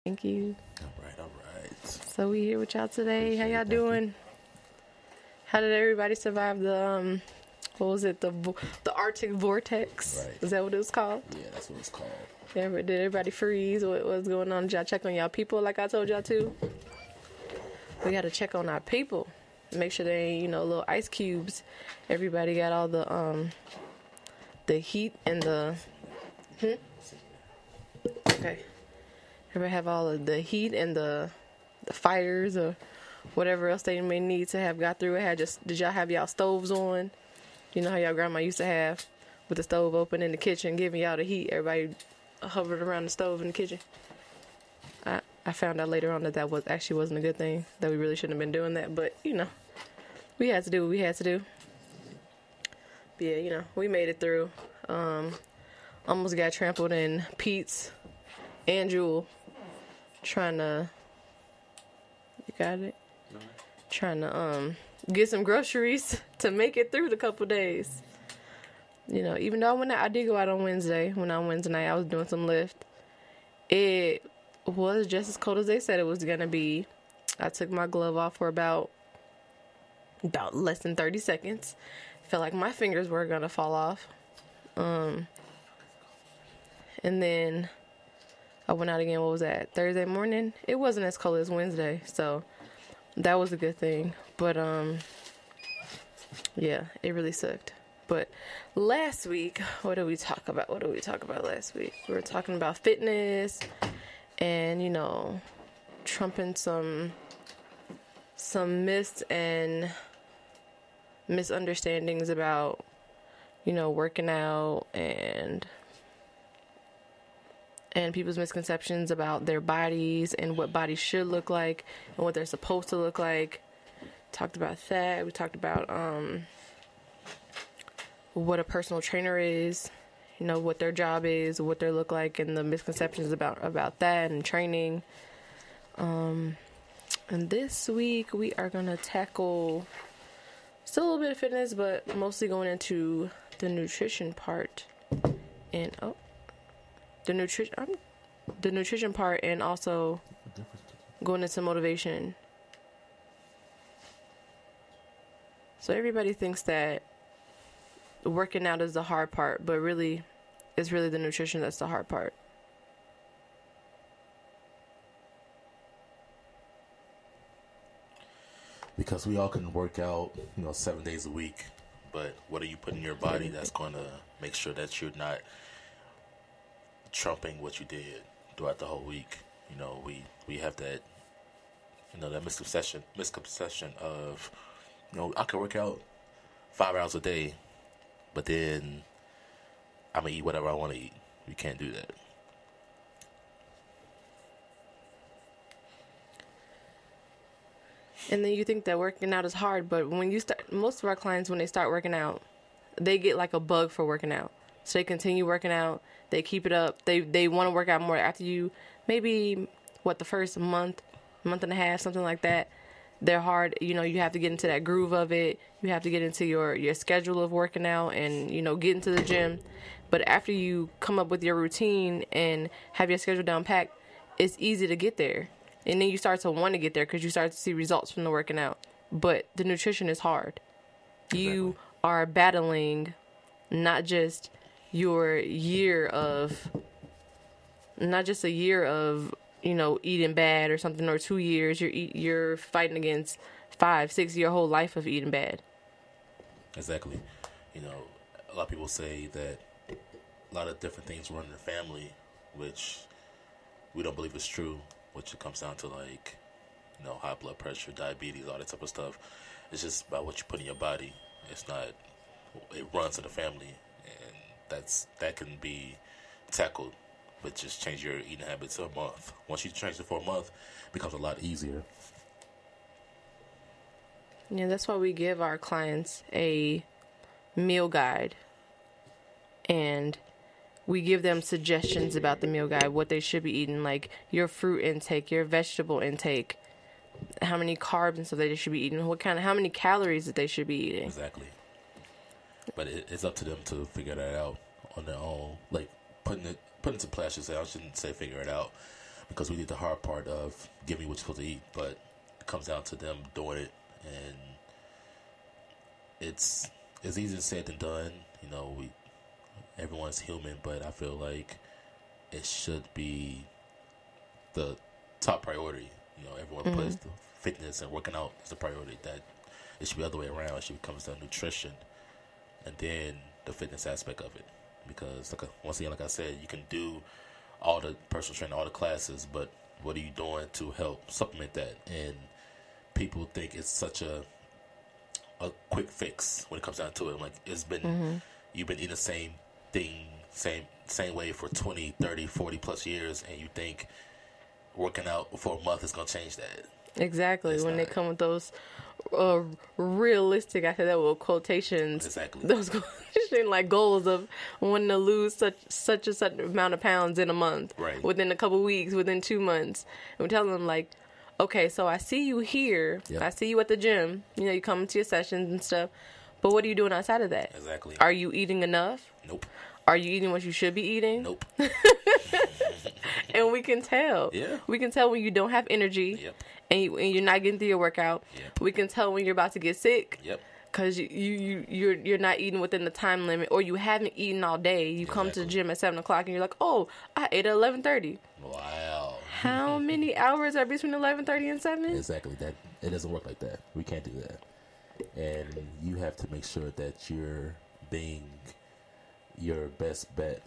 Thank you. All right, all right. So we here with y'all today. How Appreciate it. y'all Thank you. doing? How did everybody survive the what was it, the Arctic vortex? Right. Is that what it was called? Yeah, that's what it's called. Did everybody freeze? What was going on? Did y'all check on y'all people like I told y'all to? We got to check on our people. Make sure they ain't, little ice cubes. Everybody got all the heat and the Okay. Everybody have all of the heat and the fires or whatever else they may need to have got through it. Did y'all have y'all stoves on? You know how y'all grandma used to have with the stove open in the kitchen, giving y'all the heat. Everybody hovered around the stove in the kitchen. I found out later on that wasn't a good thing. That we really shouldn't have been doing that. But we had to do what we had to do. But yeah, we made it through. Almost got trampled in Pete's and Jewel. Trying to, you got it? No. Trying to get some groceries to make it through the couple days. Even though I did go out on Wednesday. When on Wednesday night I was doing some Lyft. It was just as cold as they said it was gonna be. I took my glove off for about less than 30 seconds. Felt like my fingers were gonna fall off. And then I went out again, what was that, Thursday morning? It wasn't as cold as Wednesday, so that was a good thing. But, yeah, it really sucked. But last week, what did we talk about? Last week? We were talking about fitness and, trumping some myths and misunderstandings about, working out and people's misconceptions about their bodies and what bodies should look like and what they're supposed to look like. Talked about that. We talked about what a personal trainer is, what their job is, what they look like, and the misconceptions about that and training. And this week we are gonna tackle still a little bit of fitness, but mostly going into the nutrition part and the nutrition part, and also going into motivation. So everybody thinks that working out is the hard part, but really, it's really the nutrition that's the hard part. Because we all can work out, 7 days a week, but what are you putting in your body that's going to make sure that you're not trumping what you did throughout the whole week? We have that, that misconception of, I can work out 5 hours a day, but then I'm going to eat whatever I want to eat. You can't do that. And then you think that working out is hard, but when you start, most of our clients, when they start working out, they get like a bug for working out. So they continue working out, they keep it up, they want to work out more after you, maybe, the first month and a half, something like that. They're hard, you have to get into that groove of it, you have to get into your schedule of working out and, get into the gym. But after you come up with your routine and have your schedule down packed, it's easy to get there. And then you start to want to get there because you start to see results from the working out. But the nutrition is hard. Exactly. You are battling not just a year of, eating bad or something, or 2 years. You're fighting against 5, 6, your whole life of eating bad. Exactly. A lot of people say that a lot of different things run in the family, which we don't believe is true. Which it comes down to high blood pressure, diabetes, all that type of stuff. It's just about what you put in your body. It's not, it runs in the family, and that can be tackled, but just change your eating habits a month. Once you change it for a month, it becomes a lot easier. Yeah, that's why we give our clients a meal guide, and we give them suggestions about the meal guide, what they should be eating, like your fruit intake, your vegetable intake, how many carbs and stuff they should be eating, how many calories that they should be eating. Exactly. But it's up to them to figure that out on their own. Like putting into play, I shouldn't say figure it out, because we did the hard part of giving you what you're supposed to eat, but it comes down to them doing it, and it's easier said than done. You know, everyone's human, but I feel like it should be the top priority. You know, everyone puts the fitness and working out as a priority. That it should be the other way around. It should come to nutrition, and then the fitness aspect of it. Because once again, like I said, you can do all the personal training, all the classes, but what are you doing to help supplement that? And people think it's such a quick fix when it comes down to it. Like, it's been you've been eating the same thing, same way for 20, 30, 40 plus years, and you think working out for a month is going to change that. Exactly. It's when not. they come with those realistic, I said that with quotations. Exactly. Those like goals of wanting to lose such amount of pounds in a month, Right. within a couple weeks, within 2 months. And we're telling them, like, okay, so I see you here. Yep. I see you at the gym. You know, you come to your sessions and stuff. But what are you doing outside of that? Exactly. Are you eating enough? Nope. Are you eating what you should be eating? Nope. And we can tell. Yeah. We can tell when you don't have energy. Yep. And you're not getting through your workout. Yep. We can tell when you're about to get sick. Yep. Because you're not eating within the time limit, or you haven't eaten all day. You come to the Exactly. gym at 7 o'clock and you're like, oh, I ate at 11:30. Wow. How many hours are between 11:30 and 7? Exactly. That it doesn't work like that. We can't do that. And you have to make sure that you're being your best bet.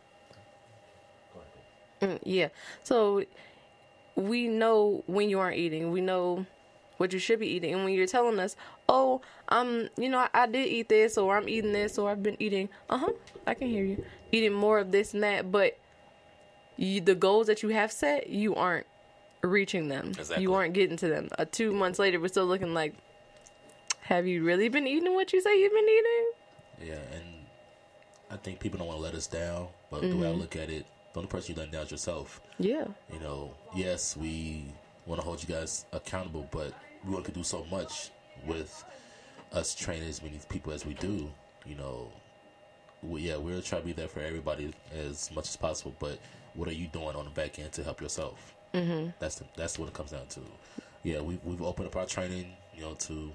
Yeah. So we know when you aren't eating. We know what you should be eating. And when you're telling us, oh, I did eat this, or I'm eating this, or I've been eating, I can hear you, eating more of this and that, but the goals that you have set, you aren't reaching them. Exactly. You aren't getting to them. 2 months later, we're still looking like, have you really been eating what you say you've been eating? Yeah, and I think people don't want to let us down, but the way I look at it, the only person you let down is yourself. Yeah. You know, yes, we want to hold you guys accountable, but we want to do so much with us training as many people as we do. You know, we're trying to be there for everybody as much as possible, but what are you doing on the back end to help yourself? Mm-hmm. That's what it comes down to. Yeah, we've opened up our training, to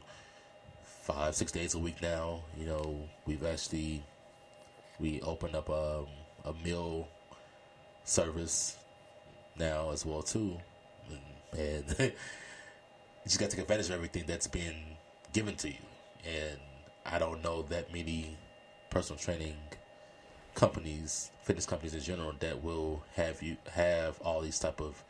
5-6 days a week now. You know, we opened up a meal service now as well too, and you just got to take advantage of everything that's been given to you. And I don't know that many personal training companies, fitness companies in general, that will have all these type of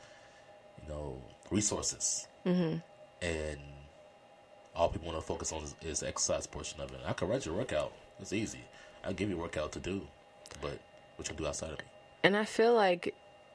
resources. Mm-hmm. And all people want to focus on is the exercise portion of it. I can write your workout. It's easy. I'll give you a workout to do, but what you do outside of it. And I feel like,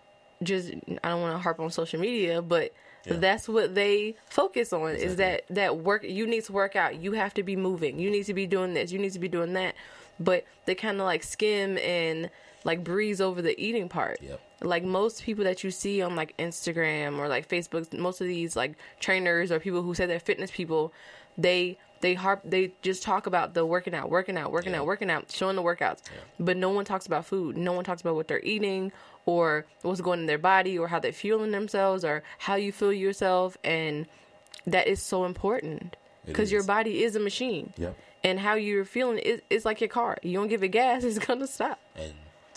I don't want to harp on social media, but that's what they focus on. Exactly. Is that work. You need to work out. You have to be moving. You need to be doing this. You need to be doing that. But they kind of like skim and like breeze over the eating part. Yep. Like most people that you see on like Instagram or like Facebook, most of these like trainers or people who say they're fitness people, they just talk about the working out, showing the workouts. Yeah. But no one talks about food. No one talks about what they're eating or what's going in their body or how they're fueling themselves or how you feel yourself. And that is so important because your body is a machine. Yep. And how you're feeling is like your car. You don't give it gas, it's going to stop. And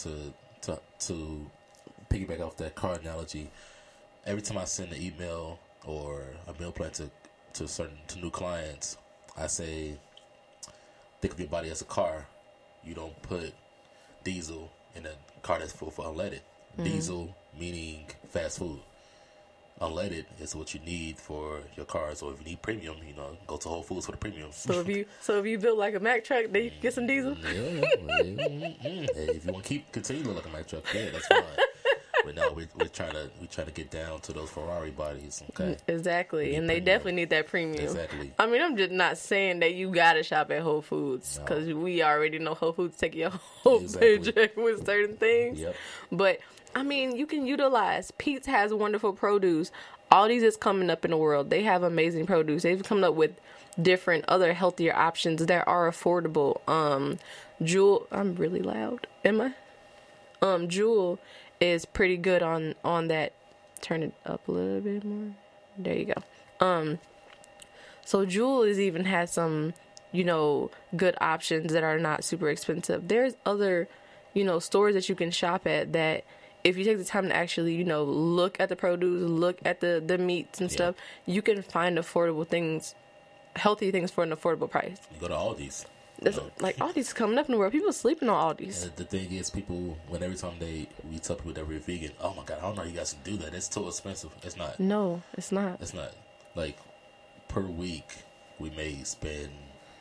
to piggyback off that car analogy, every time I send an email or a meal plan to new clients, I say, think of your body as a car. You don't put diesel in a car that's full for unleaded. Mm-hmm. Diesel meaning fast food. Unleaded is what you need for your cars, or if you need premium, go to Whole Foods for the premium. So if you build like a Mack truck, then you can get some diesel. Yeah. Hey, if you want to continue to look like a Mack truck, yeah, that's fine. But no, we're trying to get down to those Ferrari bodies. Okay. Exactly, and they definitely need that premium. Exactly. I mean, I'm just not saying that you gotta shop at Whole Foods because we already know Whole Foods take your whole paycheck with certain things. Yep. But I mean, you can utilize. Pete's has wonderful produce. Aldi's is coming up in the world. They have amazing produce. They've come up with different other healthier options that are affordable. Jewel, I'm really loud. Am I? Jewel is pretty good on that turn it up a little bit more. There you go. So Jewel has even had some, good options that are not super expensive. There's other, stores that you can shop at that if you take the time to actually, look at the produce, look at the meats and stuff, you can find affordable things, healthy things for an affordable price. You go to Aldi's. Like Aldi's is coming up in the world. People sleeping on Aldi's. And the thing is, people, every time we tell people that we're vegan, oh my God, I don't know you guys can do that. It's too expensive. It's not. No, it's not. It's not. Like, per week, we may spend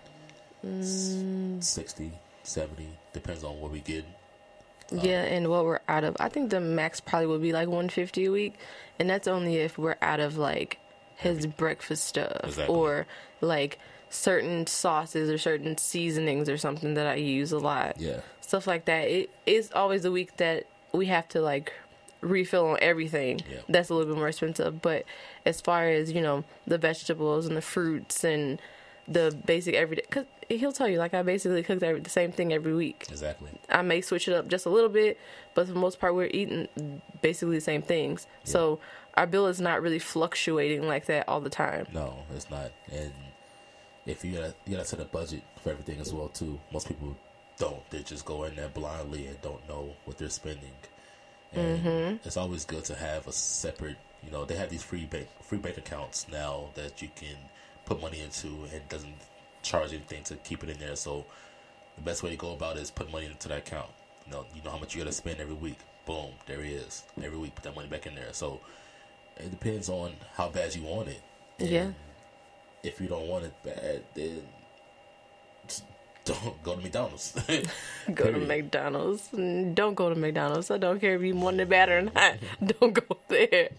60, 70, depends on what we get. Yeah, and what we're out of. I think the max probably would be like $150 a week, and that's only if we're out of like his breakfast stuff. Exactly. Or like certain sauces or certain seasonings or something that I use a lot. Yeah. Stuff like that. It is always a week that we have to like refill on everything. Yeah. That's a little bit more expensive. But as far as, the vegetables and the fruits and the basic everyday, because he'll tell you, like, I basically cook the same thing every week. Exactly. I may switch it up just a little bit, but for the most part, we're eating basically the same things. Yeah. So our bill is not really fluctuating like that all the time. No, it's not. And if you gotta set a budget for everything as well too. Most people don't. They just go in there blindly and don't know what they're spending. And it's always good to have a separate. They have these free bank accounts now that you can put money into, and it doesn't charge anything to keep it in there. So the best way to go about it is put money into that account. You know how much you got to spend every week. Boom, there it is. Every week, put that money back in there. So it depends on how bad you want it. And yeah. If you don't want it bad, then don't go to McDonald's. Go to McDonald's. Don't go to McDonald's. I don't care if you want it bad or not. Don't go there.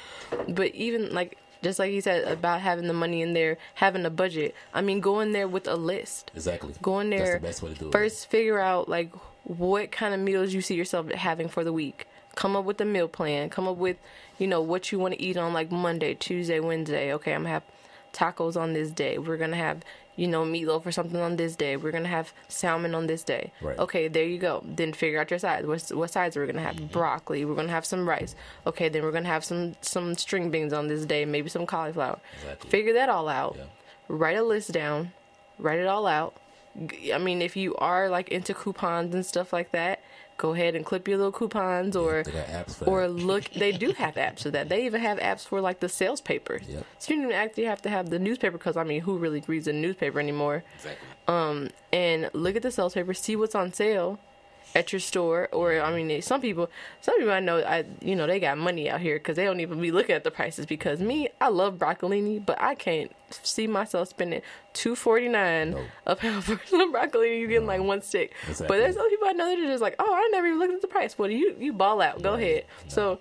But even just like you said about having the money in there, having a budget. I mean, go in there with a list. Exactly. Go in there. That's the best way to do it. First, figure out what kind of meals you see yourself having for the week. Come up with a meal plan. Come up with, what you want to eat on Monday, Tuesday, Wednesday. Okay, I'm gonna have tacos on this day. We're gonna have, meatloaf or something on this day. We're gonna have salmon on this day. Right. Okay, there you go. Then figure out your sides. What sides we're gonna have? Broccoli. We're gonna have some rice. Okay, then we're gonna have some string beans on this day. Maybe some cauliflower. Exactly. Figure that all out. Yeah. Write a list down. Write it all out. I mean, if you are into coupons and stuff like that, go ahead and clip your little coupons, or they got apps for or that. look. They do have apps for that. They even have apps for the sales papers. Yep. So you don't even actually have to have the newspaper, because who really reads a newspaper anymore? Exactly. And look at the sales paper, see what's on sale at your store. Or some people I know, they got money out here because they don't even be looking at the prices. Because I love broccolini, but I can't see myself spending $2.49 a pound for some broccolini. You getting one stick. Exactly. But there's other people I know that are just oh, I never even looked at the price. Well, you ball out. Go ahead. No. So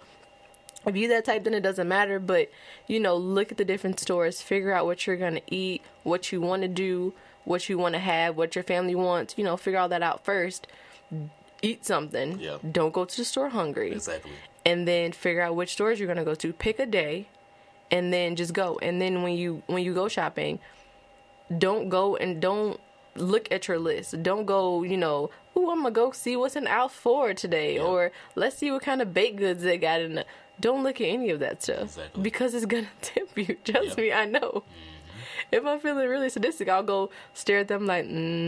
if you that type, then it doesn't matter. But look at the different stores, figure out what you're gonna eat, what you want to do, what you want to have, what your family wants. Figure all that out first. Eat something. Yeah. Don't go to the store hungry. Exactly. And then figure out which stores you're gonna go to. Pick a day, and then just go. And then when you go shopping, don't go and don't look at your list. Don't go, ooh, I'm gonna go see what's in Alf for today, or let's see what kind of baked goods they got in the. Don't look at any of that stuff. Exactly. Because it's gonna tempt you. Trust me, I know. If I'm feeling really sadistic, I'll go stare at them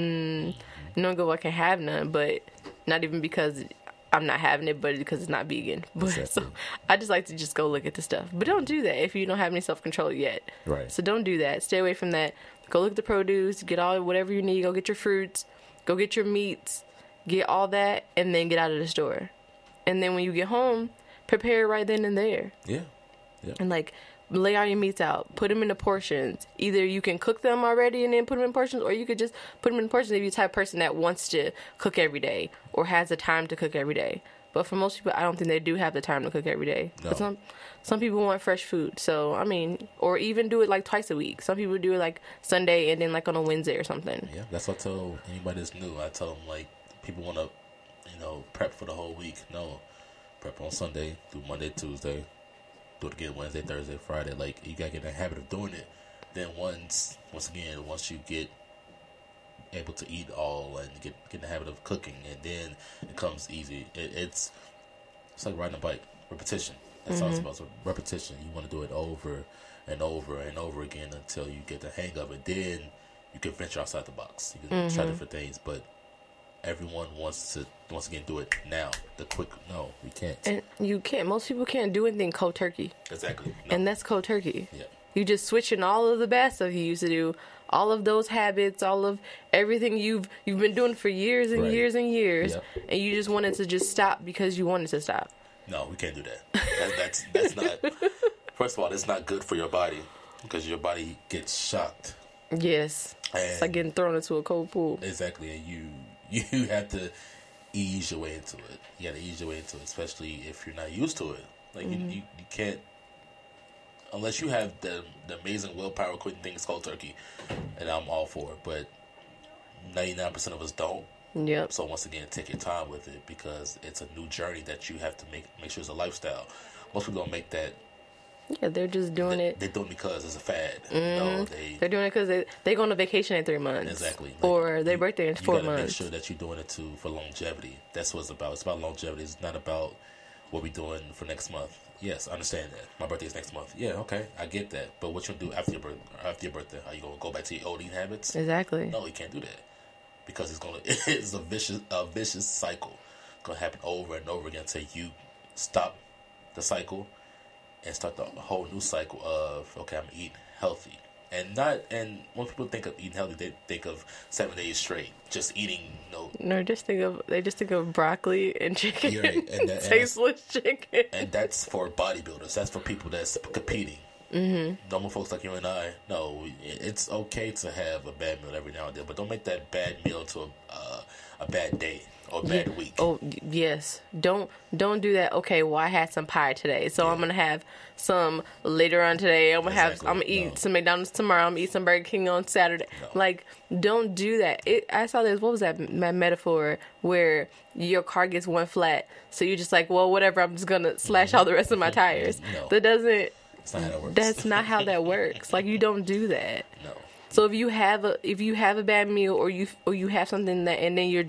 go, I can't have none, but not even because I'm not having it, but because it's not vegan. But Exactly. So I just like to just go look at the stuff. But don't do that if you don't have any self-control yet. Right. So don't do that. Stay away from that. Go look at the produce, get all whatever you need, go get your fruits, go get your meats, get all that, and then get out of the store. And then when you get home, prepare right then and there. Yeah. Yeah. And lay all your meats out, put them into portions. Either you can cook them already and then put them in portions, or you could just put them in portions if you're the type of person that wants to cook every day or has the time to cook every day. But for most people, I don't think they do have the time to cook every day. No. But some people want fresh food. So, or even do it twice a week. Some people do it Sunday and then on a Wednesday or something. Yeah, that's what I tell anybody that's new. I tell them people want to, prep for the whole week. No, prep on Sunday through Monday, Tuesday. Do it again Wednesday, Thursday, Friday. You gotta get in the habit of doing it. Then once you get able to eat all and get in the habit of cooking, and then it comes easy. It's like riding a bike. Repetition. That's all it's about. So repetition. You want to do it over and over and over again until you get the hang of it. Then you can venture outside the box. You can try different things, but everyone wants to once again do it now. No, we can't. And you can't. Most people can't do anything cold turkey. Exactly. No. And that's cold turkey. Yeah. You just switching all of the bad stuff you used to do, all of those habits, all of everything you've been doing for years and years and years, and you just wanted to just stop because you wanted to stop. No, we can't do that. That's not. First of all, that's not good for your body because your body gets shocked. Yes, And it's like getting thrown into a cold pool. Exactly, and you have to ease your way into it. You got to ease your way into it, especially if you're not used to it. Like you can't. Unless you have the amazing willpower quitting things cold turkey, and I'm all for it. But 99% of us don't. Yep. So once again, take your time with it because it's a new journey that you have to make sure it's a lifestyle. Most people don't make that. Yeah, they're just doing it. They're doing it because it's a fad. No, they're doing it because they go on a vacation in 3 months. Exactly. Like, or their birthday in 4 months. You gotta make sure that you're doing it for longevity. That's what it's about. It's about longevity. It's not about what we're doing for next month. Yes, I understand that. My birthday is next month. Yeah, okay, I get that. But what you gonna do after your birthday? Are you gonna go back to your old eating habits? Exactly. No, you can't do that because it's a vicious cycle. It's gonna happen over and over again until you stop the cycle and start the whole new cycle of okay, I'm gonna eat healthy. And when people think of eating healthy, they think of 7 days straight, just eating No, they just think of broccoli and chicken. You're right. And tasteless chicken. And that's for bodybuilders. That's for people that's competing. Normal folks like you and I, no, it's okay to have a bad meal every now and then, but don't make that bad meal into a bad day or a bad week. Oh yes, don't do that. Okay, well I had some pie today, so I'm gonna have some later on today. I'm gonna eat some McDonald's tomorrow. I'm gonna eat some Burger King on Saturday. No. Like, don't do that. I saw this. What was that metaphor where your car gets one flat, so you're just like, well, whatever. I'm just gonna slash all the rest of my tires. No. That doesn't. That's not how that works. That's not how that works. Like, you don't do that. No. So if you have a bad meal or you have something that and then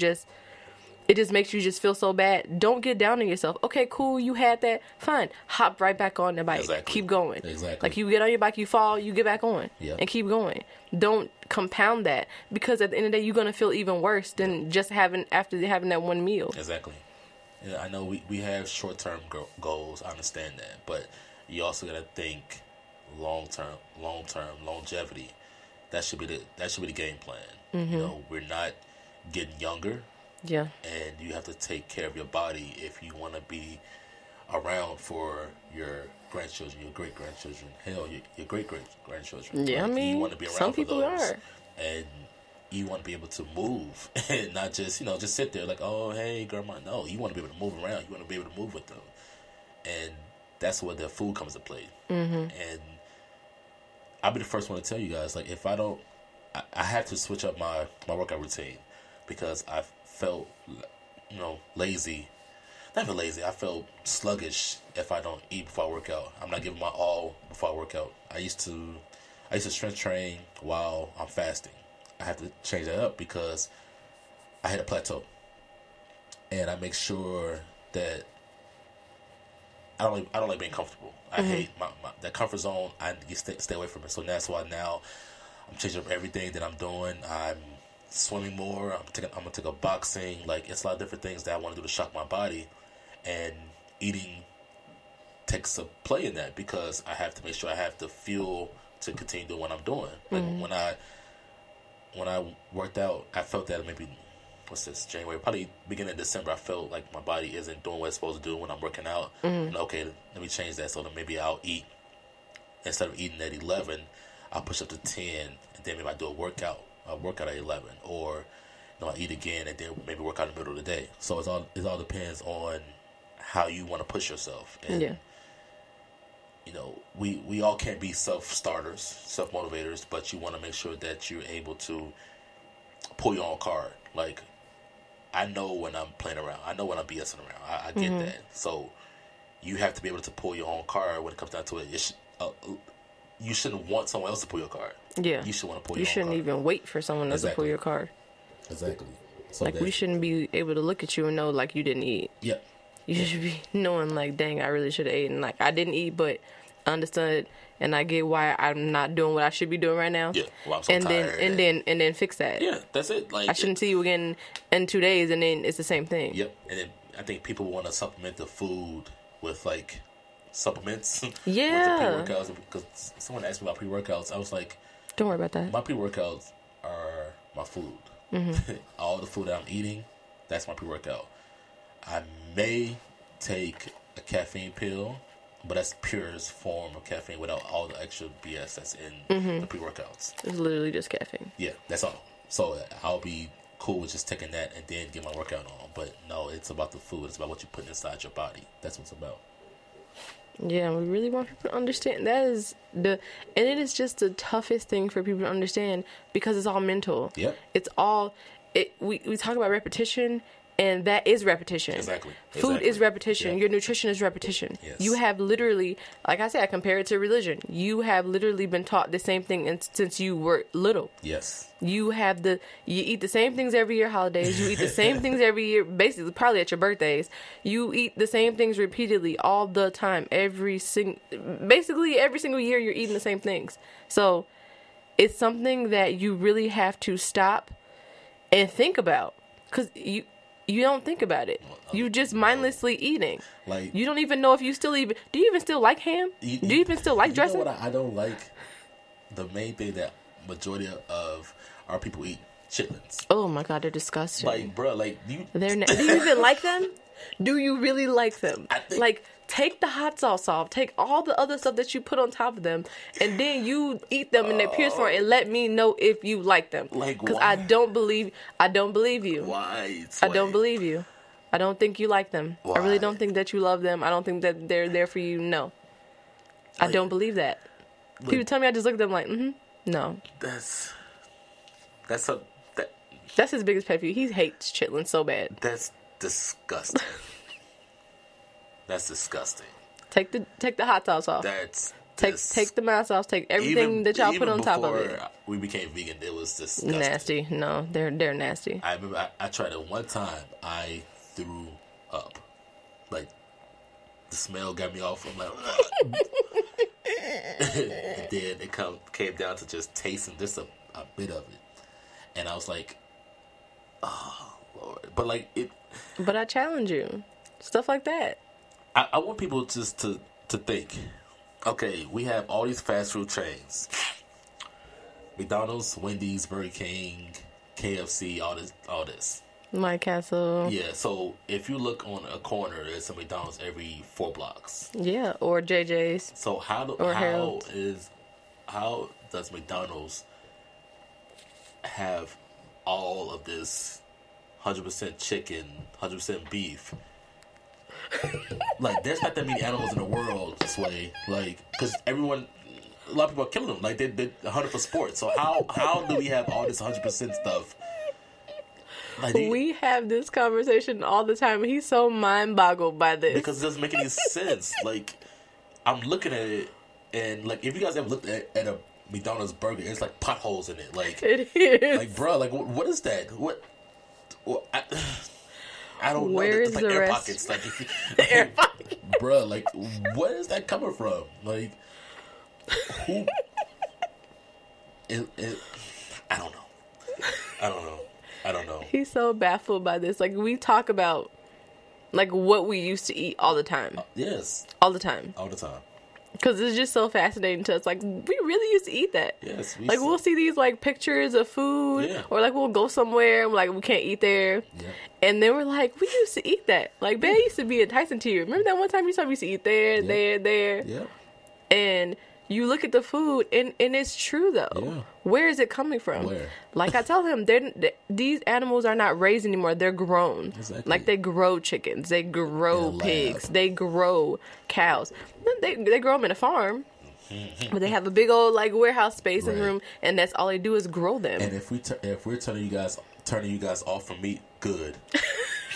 it just makes you just feel so bad. Don't get down on yourself. Okay, cool, you had that. Fine. Hop right back on the bike. Exactly. Keep going. Exactly. Like, you get on your bike, you fall, you get back on. Yep. And keep going. Don't compound that because at the end of the day, you're going to feel even worse than just after having that one meal. Exactly. Yeah, I know we have short-term goals. I understand that. But you also got to think long-term, longevity. That should be the game plan. You know, we're not getting younger. Yeah. And you have to take care of your body if you want to be around for your grandchildren, your great-grandchildren, hell, your great-great-grandchildren. Yeah, like, I mean, you want to be around some for people those. are. And you want to be able to move and not just, just sit there like, oh, hey, grandma. No, you want to be able to move around. You want to be able to move with them. And that's where the food comes to play. And I'll be the first one to tell you guys, like, if I don't, I have to switch up my workout routine because I felt, lazy. Not even lazy. I felt sluggish if I don't eat before I work out. I'm not giving my all before I work out. I used to strength train while I'm fasting. I have to change that up because I hit a plateau, and I make sure that I don't like being comfortable. I hate that comfort zone. I stay away from it. So that's why now I'm changing up everything that I'm doing. I'm swimming more. I'm gonna take up boxing. Like, it's a lot of different things that I want to do to shock my body, and eating takes a play in that because I have to make sure I have the fuel to continue doing what I'm doing. Like when I worked out, I felt that maybe January, probably beginning of December, I felt like my body isn't doing what it's supposed to do when I'm working out. And okay, let me change that so that maybe I'll eat, instead of eating at 11, I'll push up to 10, and then maybe I do a workout at 11, or I eat again and then maybe work out in the middle of the day. So it all depends on how you want to push yourself. And we all can't be self-starters, self-motivators, but you want to make sure that you're able to pull your own card. Like, I know when I'm playing around. I know when I'm BSing around. I get that. So you have to be able to pull your own card when it comes down to it. You shouldn't want someone else to pull your card. Yeah. You should want to pull your own card. You shouldn't even wait for someone else to pull your card. Exactly. So like, we shouldn't be able to look at you and know, like, you didn't eat. Yeah. You should be knowing, like, dang, I really should have eaten. Like, I didn't eat, but I understood, and I get why I'm not doing what I should be doing right now. Yeah, well, I'm so and tired. And then fix that. Yeah, that's it. Like, I shouldn't see you again in 2 days, and then it's the same thing. Yep, and then I think people want to supplement the food with, like, supplements. Yeah. With the pre-workouts. Because someone asked me about pre-workouts. I was like, don't worry about that. my pre-workouts are my food. All the food that I'm eating, that's my pre-workout. I may take a caffeine pill, but that's the purest form of caffeine without all the extra BS that's in the pre-workouts. It's literally just caffeine. Yeah, that's all. So I'll be cool with just taking that and then get my workout on. But no, it's about the food. It's about what you put inside your body. That's what it's about. Yeah, we really want people to understand. That is and it is just the toughest thing for people to understand because it's all mental. Yep. It's all, we talk about repetition, and that is repetition. Exactly. Food is repetition. Yeah. Your nutrition is repetition. Yes. You have literally, like I said, I compare it to religion. You have literally been taught the same thing since you were little. Yes. You eat the same things every year, holidays. You eat the same things every year, basically, probably at your birthdays. You eat the same things repeatedly all the time. Basically, every single year, you're eating the same things. So it's something that you really have to stop and think about, because you don't think about it. You just mindlessly eating. Like, you don't even know if you still even. Do you even still like ham? Do you even still like dressing? You know what I don't like? The main thing that majority of our people eat, chitlins. Oh my god, they're disgusting. Like, bro, like do you even like them? Do you really like them? Like, take the hot sauce off. Take all the other stuff that you put on top of them, and then you eat them in their purest form, and let me know if you like them. Like, because why? I don't believe you. Why? I don't believe you. I don't think you like them. Why? I really don't think that you love them. I don't think that they're there for you. No. I don't believe that. People tell me, I just look at them like, no. That's his biggest pet peeve. He hates chitlins so bad. That's disgusting. That's disgusting. Take the hot sauce off. Take the mild sauce. Take everything that y'all put on top of it. We became vegan. It was disgusting. Nasty. No, they're nasty. I remember I tried it one time. I threw up. Like, the smell got me off. I'm like, and then it came down to just tasting just a bit of it, and I was like, oh Lord. But like it. But I challenge you, stuff like that. I want people just to think. Okay, we have all these fast food chains: McDonald's, Wendy's, Burger King, KFC, all this. White Castle. Yeah, so if you look on a corner, there's a McDonald's every 4 blocks. Yeah, or JJ's. So how does McDonald's have all of this 100% chicken, 100% beef? Like, there's not that many animals in the world this way. Like, because a lot of people are killing them. Like, they're hunting for sport. So how do we have all this 100% stuff? Like, we have this conversation all the time. He's so mind-boggled by this. Because it doesn't make any sense. Like, I'm looking at it, and, like, if you guys ever looked at a McDonald's burger, it's like potholes in it. Like, it is. Like, bro, like, what is that? What I don't know. Where It's is like the air rest? pockets. Like, The air pockets. Bro, like, where is that coming from? Like, who? I don't know. He's so baffled by this. Like, we talk about, like, what we used to eat all the time. Yes. All the time. All the time. Because it's just so fascinating to us. Like, we really used to eat that. Yes. We'll see these, like, pictures of food. Yeah. Or, like, we'll go somewhere and, like, we can't eat there. Yeah. And then we're like, we used to eat that. Like, Bear used to be enticing to you. Remember that one time you saw me used to eat there, there? Yeah. And you look at the food, and it's true, though. Yeah. Where is it coming from? Where? Like I tell him, these animals are not raised anymore. They're grown. Exactly. Like, they grow chickens. They grow In a pigs. lab. They grow cows. They grow them in a farm. But they have a big old, like, warehouse space and Right. room, and that's all they do is grow them. And if we're turning you guys off from meat, good.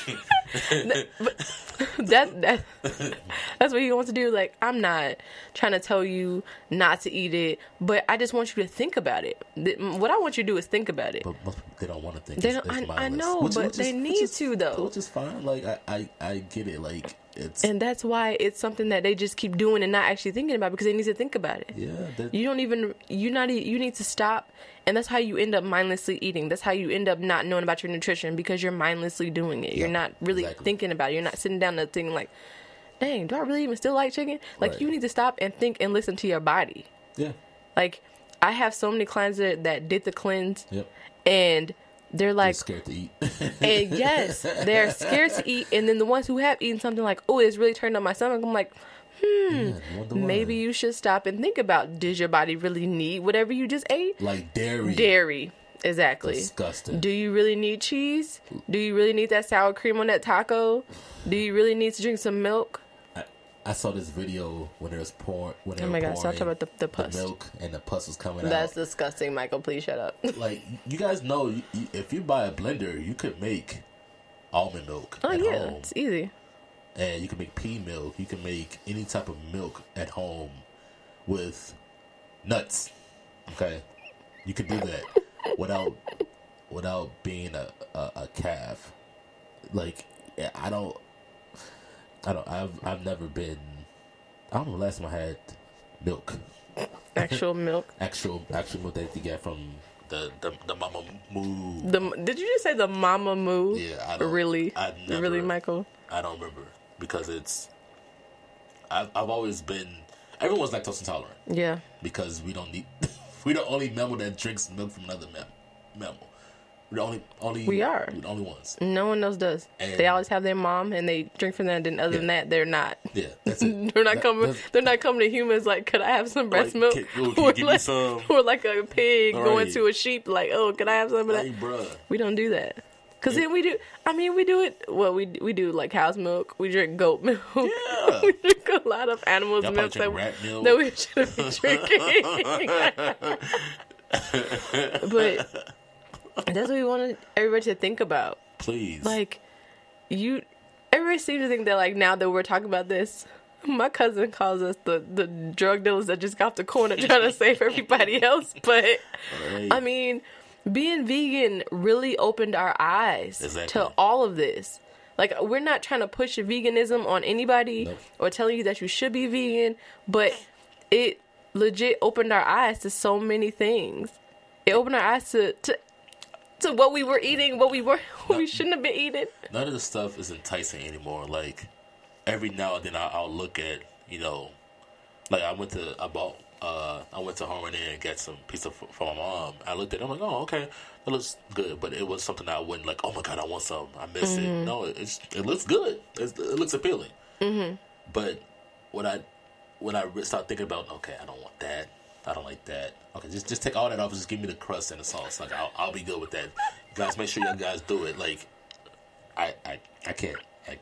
But that's what he wants to do. Like, I'm not trying to tell you not to eat it, but I just want you to think about it. What I want you to do is think about it. But most people, they don't want to think. They It's don't, mindless. I know, but they need to, though. Which is fine. Like, I get it. Like, it's... And that's why it's something that they just keep doing and not actually thinking about, because they need to think about it. Yeah. You need to stop. And that's how you end up mindlessly eating. That's how you end up not knowing about your nutrition, because you're mindlessly doing it. You're not really thinking about it. You're not sitting down and thinking like, dang, do I really even still like chicken? Like, you need to stop and think and listen to your body. Yeah. Like, I have so many clients that did the cleanse. Yep. And they're like... They're scared to eat. And yes, they're scared to eat. And then the ones who have eaten something like, oh, it's really turned up my stomach. I'm like, maybe you should stop and think about, does your body really need whatever you just ate? Like dairy. Dairy, exactly. Disgusting. Do you really need cheese? Do you really need that sour cream on that taco? Do you really need to drink some milk? I saw this video when there was porn. When they Oh my were God! Stop talking about the pus. The milk and the pus was coming out. That's disgusting, Michael. Please shut up. Like, you guys know, if you buy a blender, you could make almond milk at home. It's easy. And you can make pea milk. You can make any type of milk at home with nuts. Okay, you could do that without being a calf. Like, I've never been. I don't know the last time I had milk. Actual milk. Actual milk that you get from the Mama Moo. Did you just say the Mama Moo? Yeah, really, Michael. I don't remember, because I've always been. Everyone's lactose intolerant. Yeah. Because we don't need. We're the only mammal that drinks milk from another mammal. We're we are the only ones. No one else does. And they always have their mom and they drink from that. Then other than that, they're not. Yeah, that's it. They're not coming to humans like, could I have some breast milk? Can you give me some? Or like a pig Right. going to a sheep, like, oh, could I have some of that? Hey, bruh. We don't do that. Because then we do. I mean, we do it. Well, we do like cow's milk. We drink goat milk. Yeah. We drink a lot of animals' Y'all milk probably drink rat milk. that we shouldn't be drinking. But that's what we want everybody to think about. Please. Like, everybody seems to think that, like, now that we're talking about this, my cousin calls us the drug dealers that just got off the corner trying to save everybody else. But, Right. I mean, being vegan really opened our eyes to all of this. Like, we're not trying to push veganism on anybody or telling you that you should be vegan, but it legit opened our eyes to so many things. It opened our eyes to what we were eating, what we shouldn't have been eating. None of the stuff is enticing anymore. Like, every now and then I'll look at, like, I went to Harmony and got some pizza for my mom. I looked at it, I'm like, oh, okay, that looks good. But it was something I wouldn't like, oh my God, I want some. I miss it. No, it looks good. It looks appealing. Mm-hmm. But when I start thinking about, okay, I don't want that. I don't like that. Okay, just take all that off and just give me the crust and the sauce. Like, I'll be good with that. You guys, make sure you guys do it. Like, I can't.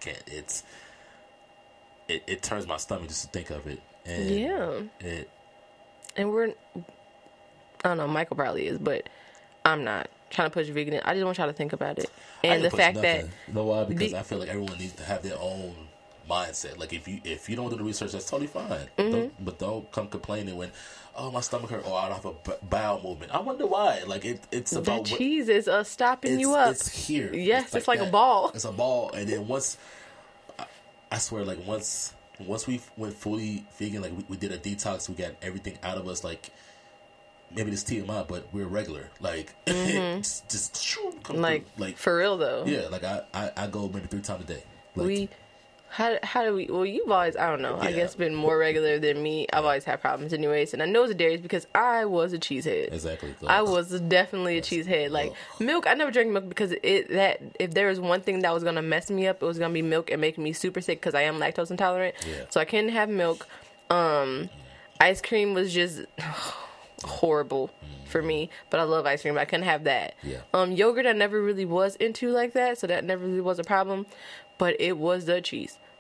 It turns my stomach just to think of it. And yeah. And I don't know, Michael probably is, but I'm not trying to push vegan. I just want y'all to think about it. And the fact that, you know why? Because I feel like everyone needs to have their own mindset. Like, if you don't do the research, that's totally fine. Mm-hmm. But don't come complaining when, oh, my stomach hurt, or I don't have a bowel movement. I wonder why. Like, it's about the cheese is stopping you up. It's here. Yes, it's like a ball. It's a ball, and then once I swear, like, once we went fully vegan, like, we did a detox, we got everything out of us. Like, maybe this TMI, but we're regular. Like, just come like, through. Like, for real though. Yeah, like I go maybe 3 times a day. Like, How do we? Well, you've always, I don't know, I guess been more regular than me. I've always had problems anyways, and I know it's a dairies because I was a cheesehead. Exactly. I was definitely a cheesehead. Like, milk, I never drank milk because if there was one thing that was gonna mess me up, it was gonna be milk and make me super sick because I am lactose intolerant. Yeah. So I couldn't have milk. Ice cream was just horrible for me, but I love ice cream. But I couldn't have that. Yeah. Yogurt I never really was into like that, so that never really was a problem. But it was the cheese.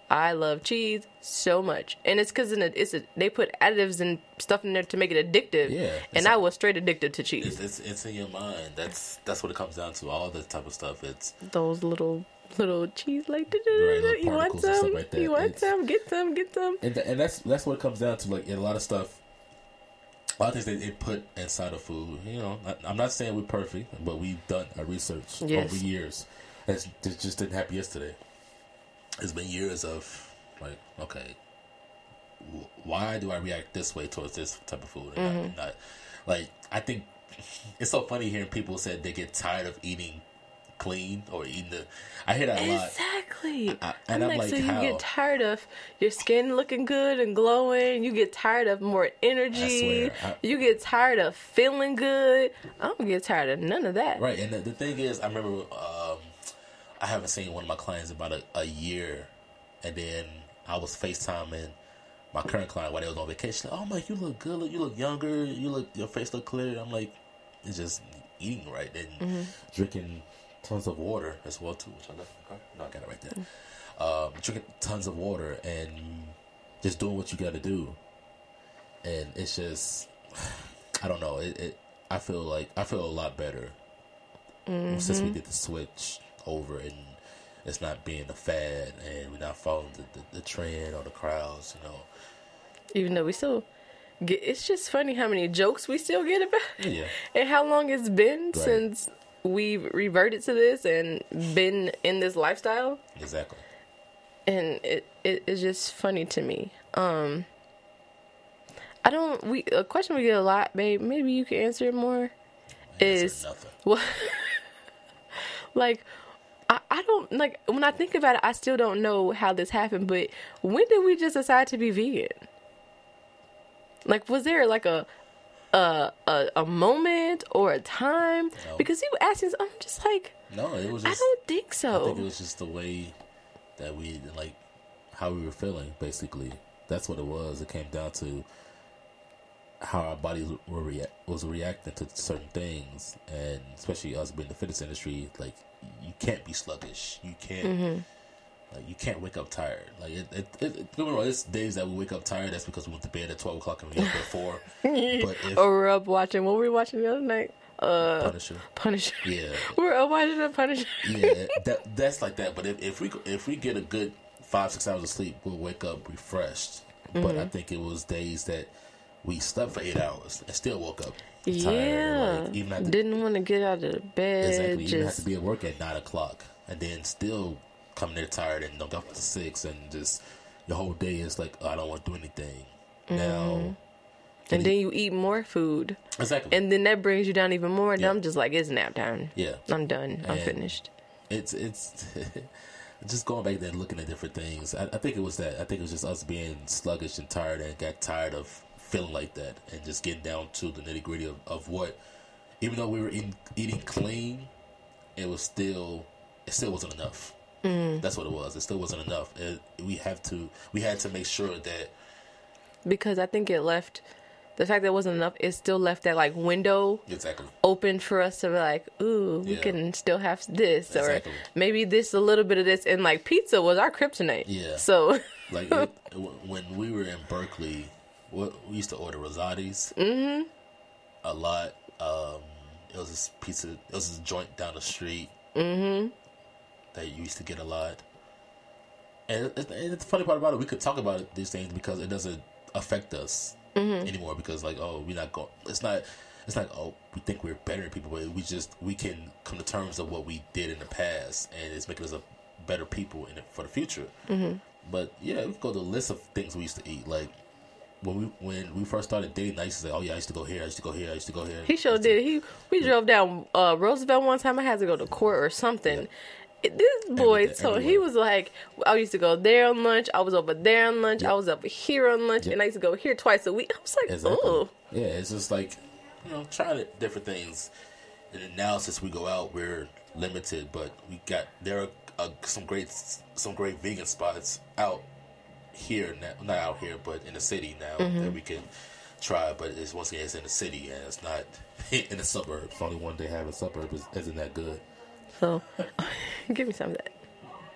I love cheese so much, and it's because they put additives and stuff in there to make it addictive. Yeah, and I was straight addicted to cheese. It's in your mind. That's what it comes down to. All this type of stuff. It's those little cheese like right, you want some, like you want some, get some, and that's what it comes down to. Like in a lot of stuff. A lot of things they put inside of food, I'm not saying we're perfect, but we've done our research over years. It just didn't happen yesterday. It's been years of, like, okay, why do I react this way towards this type of food? And not, like, I think it's so funny hearing people say they get tired of eating clean or eating I hear that a lot. Exactly. And I'm like, so how? You get tired of your skin looking good and glowing. You get tired of more energy. I swear. You get tired of feeling good. I don't get tired of none of that. Right. And the thing is, I remember I haven't seen one of my clients in about a year, and then I was FaceTiming my current client while they was on vacation. Like, oh my, you look good. You look younger. Your face look clear. I'm like, it's just eating right and drinking tons of water as well too, which I left in the car. No, I got it right there. Drinking tons of water and just doing what you got to do, and it's just, I don't know. I feel a lot better since we did the switch over, and it's not being a fad, and we're not following the trend or the crowds. Even though we still get, it's just funny how many jokes we still get about it, Yeah. and how long it's been since we reverted to this and been in this lifestyle. Exactly. And it's just funny to me. A question we get a lot, babe, maybe you can answer it more. Is nothing. Well, like, I don't, like, when I think about it, I still don't know how this happened, but when did we just decide to be vegan? Like, was there like a moment or a time? No. Because you were asking, I'm just like, no, it was just, I don't think so. I think it was just the way that we, like, how we were feeling, basically. That's what it was. It came down to how our bodies was reacting to certain things, and especially us being in the fitness industry, like, you can't be sluggish. You can't like, you can't wake up tired. Like, it's days that we wake up tired. That's because we went to bed at 12 o'clock and we got up at 4. But or we're up watching, what were we watching the other night? Punisher. Yeah. We're up watching the Punisher. Yeah, that's like that. But if we get a good 5-6 hours of sleep, we'll wake up refreshed. But I think it was days that we slept for 8 hours and still woke up tired. Like, even didn't want to get out of bed. Exactly. You have to be at work at 9 o'clock, and then still come there tired and don't get up to 6, and just your whole day is like, oh, I don't want to do anything now. And then you eat more food. Exactly. And then that brings you down even more. And I'm just like, it's nap time. Yeah. I'm done. I'm finished. It's just going back there and looking at different things. I think it was that. I think it was just us being sluggish and tired, and got tired of feeling like that, and just getting down to the nitty gritty of what, even though we were eating clean, it still wasn't enough. That's what it was. It still wasn't enough. We had to make sure that, because I think it left, the fact that it wasn't enough, it still left that, like, window open for us to be like, ooh, we can still have this, or maybe this, a little bit of this. And, like, pizza was our kryptonite. Yeah. So like, when we were in Berkeley, we used to order Rosati's a lot. It was this pizza. It was this joint down the street that you used to get a lot. And the funny part about it, we could talk about these things because it doesn't affect us anymore. Because, like, oh, we're not going. It's not. Oh, we think we're better than people, but we can come to terms of what we did in the past, and it's making us a better people for the future. But yeah, we go to a list of things we used to eat, like. When we first started dating, I used to say, "Oh yeah, I used to go here. I used to go here. I used to go here." He sure did. We drove down Roosevelt one time. I had to go to court or something. Yeah. This boy, he was like, I used to go there on lunch. I was over there on lunch. I was over here on lunch, and I used to go here twice a week. I was like, oh, yeah. It's just like, trying different things. And then now, since we go out, we're limited, but there are some great vegan spots out here now, not out here, but in the city now that we can try. But it's once again, it's in the city, and it's not in the suburbs. The only one they have in the suburbs isn't that good. So give me some of that.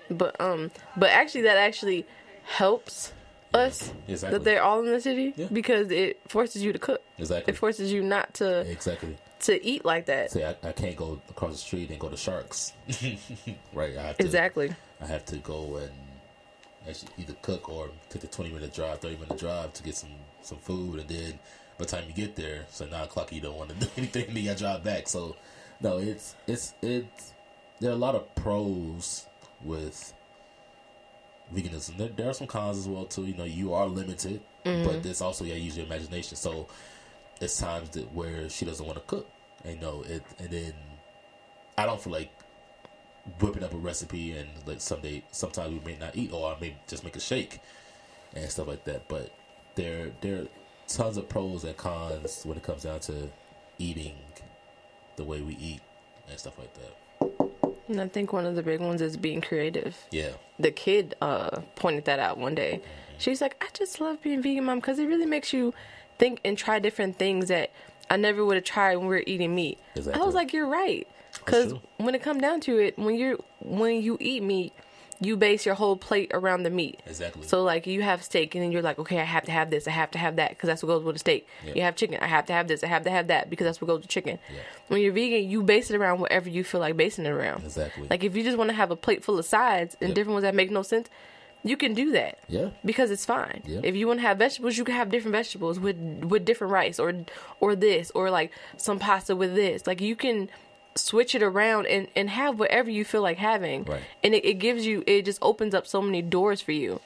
But actually, that actually helps us Exactly. that they're all in the city Yeah. because it forces you to cook. Exactly. It forces you not to Exactly. eat like that. Say I can't go across the street and go to Sharks. Right. I have to, Exactly. I have to go and actually either cook or take a 20-minute drive, 30-minute drive to get some food, and then by the time you get there, so 9 o'clock you don't want to do anything, then you gotta drive back. So no, it's there are a lot of pros with veganism. There are some cons as well too. You know, you are limited, but there's also you gotta use your imagination. So it's times that where she doesn't want to cook, and and then I don't feel like whipping up a recipe, and like sometimes we may not eat, or I may just make a shake and stuff like that. But there are tons of pros and cons when it comes down to eating the way we eat and stuff like that. And I think one of the big ones is being creative. Yeah. The kid pointed that out one day. She's like, I just love being vegan, Mom, because it really makes you think and try different things that I never would have tried when we were eating meat. Exactly. I was like, you're right. Because true. when it comes down to it, when you eat meat, you base your whole plate around the meat. Exactly. So, like, you have steak, and then you're like, okay, I have to have this, I have to have that, because that's what goes with a steak. Yeah. You have chicken, I have to have this, I have to have that, because that's what goes with chicken. Yeah. When you're vegan, you base it around whatever you feel like basing it around. Exactly. Like, if you just want to have a plate full of sides and Yep. different ones that make no sense, you can do that. Yeah. Because it's fine. Yeah. If you want to have vegetables, you can have different vegetables with different rice or this, or like some pasta with this. Like, you can switch it around and have whatever you feel like having. Right. And it just opens up so many doors for you.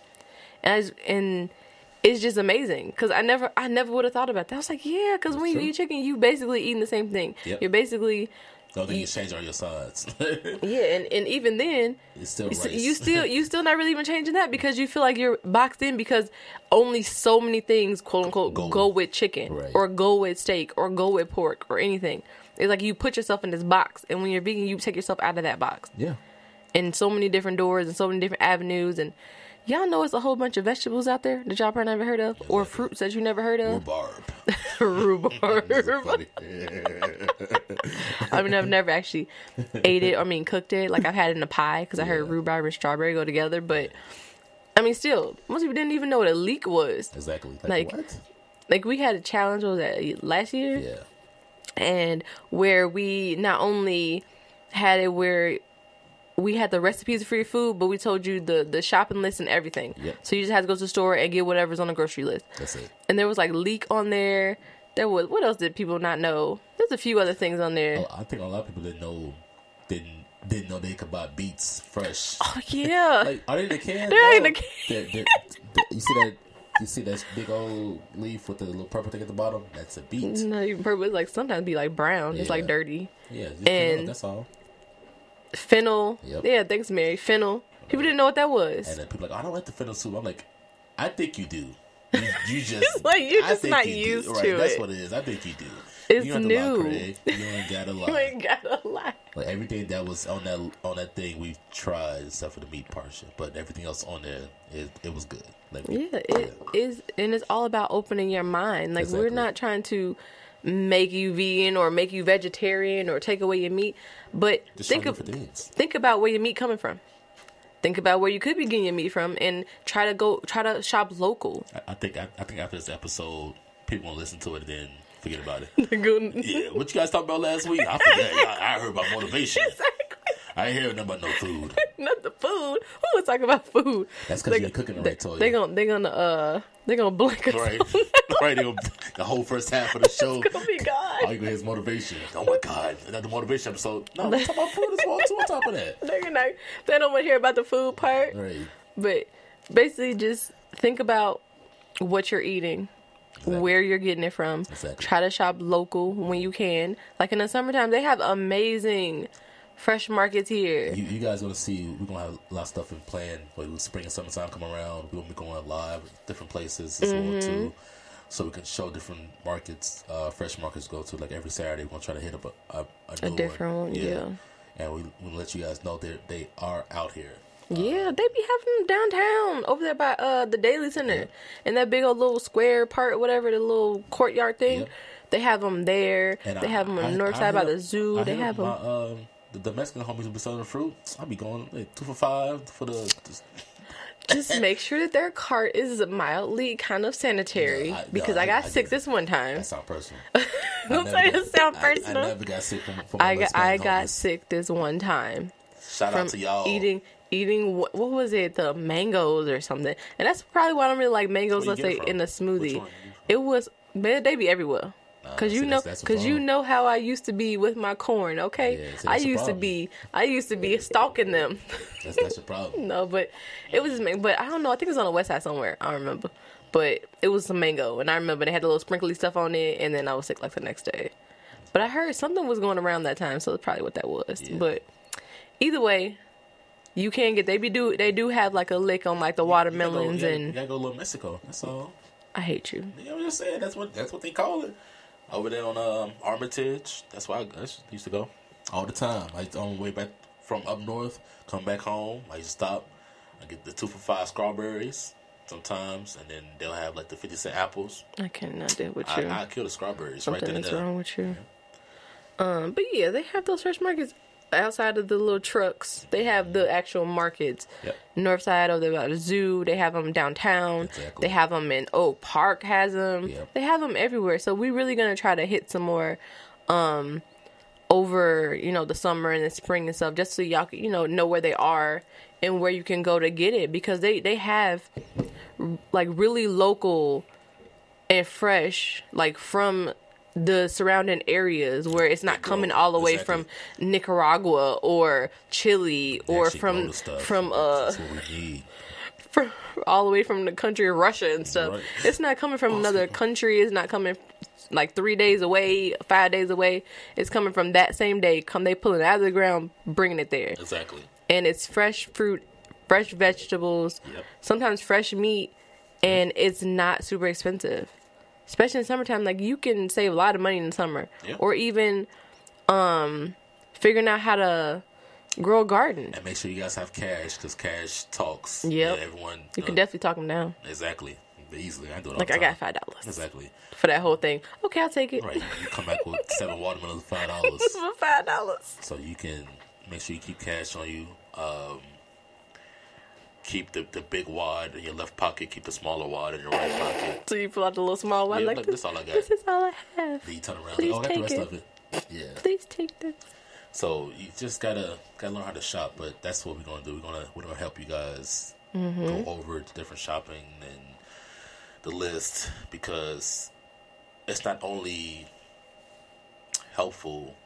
And it's just amazing because I never would have thought about that. I was like, yeah, because when true. you eat chicken, you basically eating the same thing. Yep. You're basically The only thing you change are your sides. yeah, and even then, It's still rice. you still not really even changing that because you feel like you're boxed in because only so many things, quote unquote, go with chicken Right. or go with steak or go with pork or anything. It's like you put yourself in this box, and when you're vegan, you take yourself out of that box. Yeah. And so many different doors and so many different avenues, and y'all know it's a whole bunch of vegetables out there that y'all probably never heard of, or fruits that you never heard of. Rhubarb. Rhubarb. I mean, I've never actually ate it. I mean, cooked it. Like, I've had it in a pie because I heard Yeah. rhubarb and strawberry go together. But I mean, still, most people didn't even know what a leek was. Exactly. Like- What? Like, we had a challenge. What was that, last year? Yeah. And where we not only had it where we had the recipes for your food, but we told you the shopping list and everything. Yep. So you just had to go to the store and get whatever's on the grocery list. That's it. And there was like leek on there. There was, what else did people not know? There's a few other things on there. I think a lot of people didn't know they could buy beets fresh. Oh yeah. Like, are they in the can? They're in the No. can. You see that big old leaf with the little purple thing at the bottom? That's a beet. Not even purple. It's like sometimes be like brown. It's like Yeah. dirty. Yeah, just And- that's all. Fennel. Yep. Yeah, thanks, Mary. Fennel. People didn't know what that was. And then people are like, I don't like the fennel soup. I'm like, I think you do. You just like, you're I just think not you do. used Right, to that's it. what it is. I think you do. It's you don't have new. to lie, Craig. You ain't gotta You lie. ain't gotta lie. Like everything that was on that thing we've tried except for the meat portion, but everything else on there it was good. Like, Yeah, it is, and it's all about opening your mind. Like, we're Exactly. not trying to make you vegan or make you vegetarian or take away your meat, but Just think try of different things. think about where your meat coming from. Think about where you could be getting your meat from, and try to shop local. I think after this episode, people won't listen to it and then forget about it. Exactly. Yeah, what you guys talked about last week? I forget. I heard about motivation. I ain't hearing nothing about no food. Not the food. Who was talking about food? That's because you're cooking the right toy. They're gonna blink us. Right, right. The whole first half of the show, It's gonna be gone. all you gonna hear is motivation. Oh my god, another motivation episode. No, let's talk about food as well too. On top of that, They don't want to hear about the food part. right? But basically, just think about what you're eating, Exactly. where you're getting it from. Exactly. Try to shop local when you can. Like, in the summertime, they have amazing fresh markets here. You guys gonna see? We're gonna have a lot of stuff in plan. Like spring and summertime come around, we're gonna be going live at different places as well too, so we can show different markets, fresh markets to go to. Like every Saturday, we're gonna try to hit up a new different one, yeah. And we'll let you guys know they are out here. Yeah, they be having them downtown over there by the Daily Center, Yeah. in that big old little square part, whatever, the little courtyard thing. Yep. They have them there. And They have them on the north side by the zoo. They have them. the Mexican homies will be selling the fruit. I'll be going like, 2 for $5 for the Just make sure that their cart is mildly kind of sanitary. Because I got sick this one time. That sound personal. Don't say it sound personal. I never got sick from my I got sick this one time. Shout out to y'all. Eating what was it? The mangoes or something. And that's probably why I don't really like mangoes. Let's say in a smoothie. It was, man, they be everywhere. Cause you know how I used to be with my corn, okay? Yeah, I used to be stalking them. That's your problem. No, but it was, but I don't know. I think it was on the west side somewhere. I don't remember, but it was some mango, and I remember they had the little sprinkly stuff on it, and then I was sick like the next day. But I heard something was going around that time, so that's probably what that was. Yeah. But either way, you can get they do have like a lick on like the watermelons and you gotta go to Little Mexico. That's all. I hate you. You know what I'm saying? That's what they call it. Over there on Armitage, that's why I used to go all the time. On the way back from up north, come back home, I used to stop. I get the 2 for $5 strawberries sometimes, and then they'll have like the 50-cent apples. I cannot deal with you. I kill the strawberries. Something right is wrong with you. Yeah. But yeah, they have those fresh markets outside of the little trucks. They have the actual markets. Yep. North side of the zoo, they have them downtown. Exactly. They have them in Oak Park has them. Yep. They have them everywhere. So we're really going to try to hit some more over, the summer and the spring and stuff, just so y'all can, know where they are and where you can go to get it, because they have like really local and fresh, like from the surrounding areas where it's not coming all the way from Nicaragua or Chile or from all the way from the country of Russia and stuff. Right. It's not coming from another country. It's not coming like 3 days away, 5 days away. It's coming from that same day. They pulling it out of the ground, bringing it there. Exactly. And it's fresh fruit, fresh vegetables, sometimes fresh meat, and it's not super expensive. Especially in summertime, like you can save a lot of money in the summer, or even figuring out how to grow a garden. And make sure you guys have cash, because cash talks. Yep. Yeah, everyone. You can definitely talk them down. Exactly. Easily. I do it all like the time. I got $5. Exactly. For that whole thing. Okay, I'll take it. Right. You come back with 7 watermelons for $5. For $5. So you can make sure you keep cash on you. Keep the big wad in your left pocket. Keep the smaller wad in your right pocket. So you pull out the little small one. Yeah, like this all I got. This is all I have. Then you turn around. Please I got the rest it. of it. Yeah. Please take this. So you just gotta learn how to shop. But that's what we're gonna do. We're gonna help you guys go over the different shopping and the list, because it's not only helpful.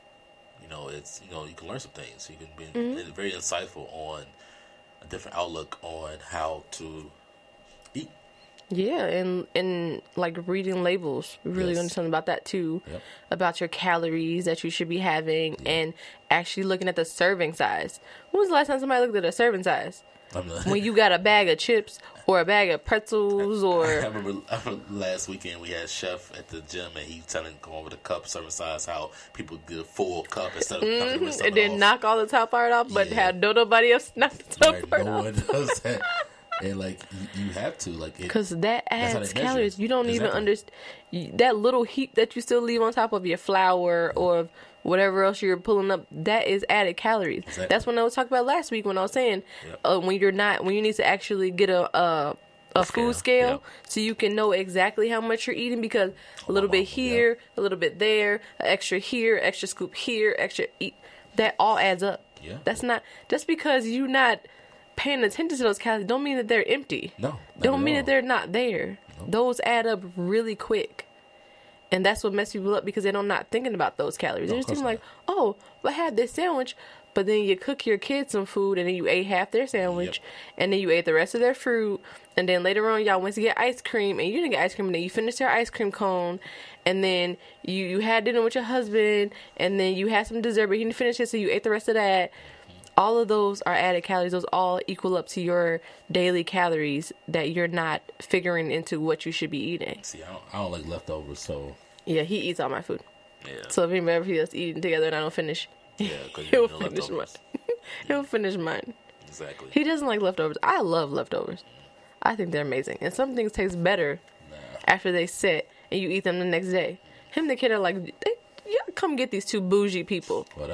It's you can learn some things. You can be very insightful on a different outlook on how to eat. Yeah, and like reading labels. We really learned something about that too. Yep. About your calories that you should be having, and actually looking at the serving size. When was the last time somebody looked at a serving size? When you got a bag of chips or a bag of pretzels or... I remember last weekend we had Chef at the gym, and he go over the cup serving size, how people get a full cup instead of and then knock all the top part off, but had nobody else knock the top part off. One does that. And you have to because that adds calories. You don't even understand that little heap that you still leave on top of your flour or whatever else you're pulling up. That is added calories. Exactly. That's what I was talking about last week when I was saying when you need to actually get a food scale so you can know exactly how much you're eating, because a little bit here, a little bit there, an extra here, extra scoop here, extra eat. That all adds up. Yeah. That's not just because you're not paying attention to those calories don't mean that they're empty. No. Don't mean that they're not there. No. Those add up really quick. And that's what messes people up, because they're not thinking about those calories. They're just thinking like, oh, I had this sandwich, but then you cook your kids some food and then you ate half their sandwich and then you ate the rest of their fruit. And then later on y'all went to get ice cream and you didn't get ice cream, and then you finished your ice cream cone, and then you had dinner with your husband, and then you had some dessert, but you didn't finish it, so you ate the rest of that. All of those are added calories. Those all equal up to your daily calories that you're not figuring into what you should be eating. See, I don't like leftovers, so... Yeah, he eats all my food. Yeah. So if anybody else eating together and I don't finish, he'll finish mine. He'll finish mine. Exactly. He doesn't like leftovers. I love leftovers. I think they're amazing. And some things taste better after they sit and you eat them the next day. Him and the kid are like, come get these two bougie people. Whatever.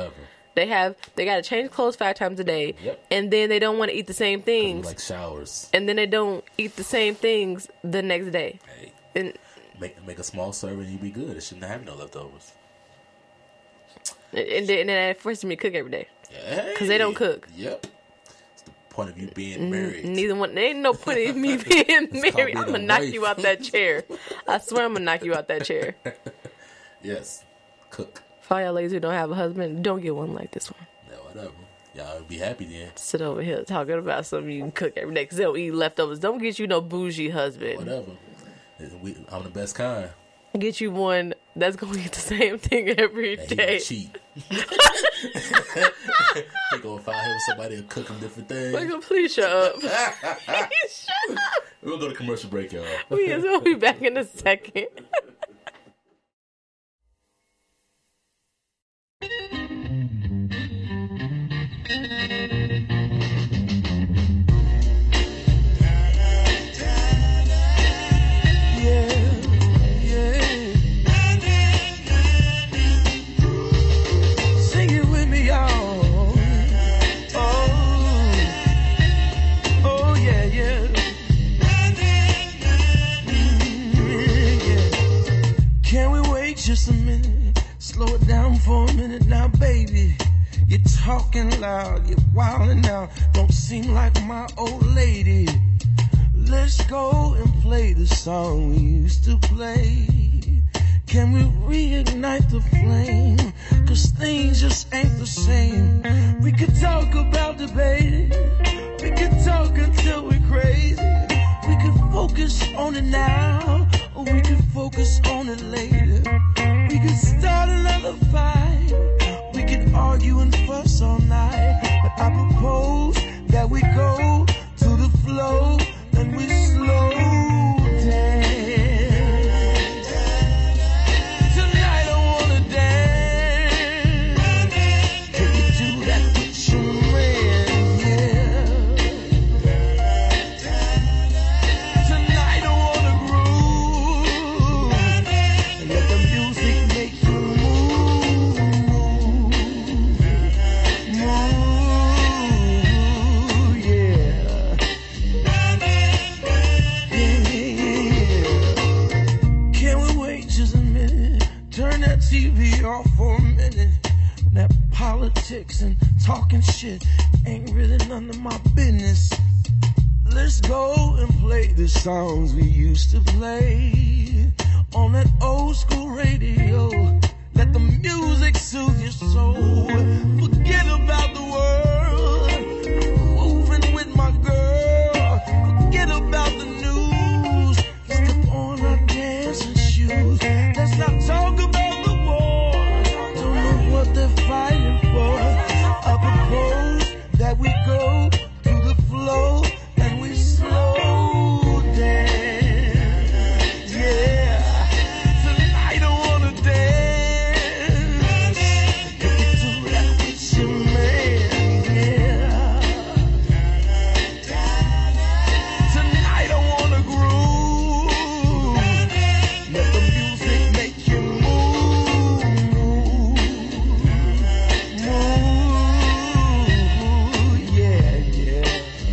They got to change clothes 5 times a day, Yep. and then they don't want to eat the same things, like showers. and then they don't eat the same things the next day. Hey, And make a small serving, and you be good. It shouldn't have no leftovers. then that forces me to cook every day. Hey, 'Cause they don't cook. Yep. It's the point of you being married. Neither one. There ain't no point in me being married. being I'm a gonna knock wife. you out that chair. I swear I'm gonna knock you out that chair. Yes, cook. For all y'all ladies who don't have a husband, don't get one like this one. Yeah, whatever. Y'all be happy then. Sit over here talking about something you can cook every day because they'll eat leftovers. Don't get you no bougie husband. Whatever. I'm the best kind. Get you one that's gonna eat the same thing every And he day. gonna cheat. He gonna find him somebody and cook him different things. Like, please shut up. Please shut up. We'll go to commercial break, y'all. We'll be back in a second. Sing it with me, y'all. Oh, yeah, yeah. Can we wait just a minute? Slow it down for a minute now, baby. You're talking loud, you're wilding out. Don't seem like my old lady. Let's go and play the song we used to play. Can we reignite the flame? 'Cause things just ain't the same. We could talk about the baby. We could talk until we're crazy. We could focus on it now, or we could focus on it later. We could start another fight. We could argue and fuss all night. But I propose that we go to the flow and we slow dance. Tonight I wanna dance. Can you do that with your man? Yeah. Tonight I wanna groove and let the music make you move. Move, yeah. Can we wait just a minute? Turn that TV off for a minute. That politics and talking shit ain't really none of my business. Let's go and play the songs we used to play on that old school radio. Let the music soothe your soul. Forget about the world. Moving with my girl. Forget about the news. Step on our dancing shoes. Let's not talk about the war. Don't know what they're fighting for. I propose that we go to the flow and we slow dance. Yeah. Tonight I wanna dance. Can you do that with your man? Yeah. Tonight I wanna groove. Let the music make you move. Move. Yeah, yeah.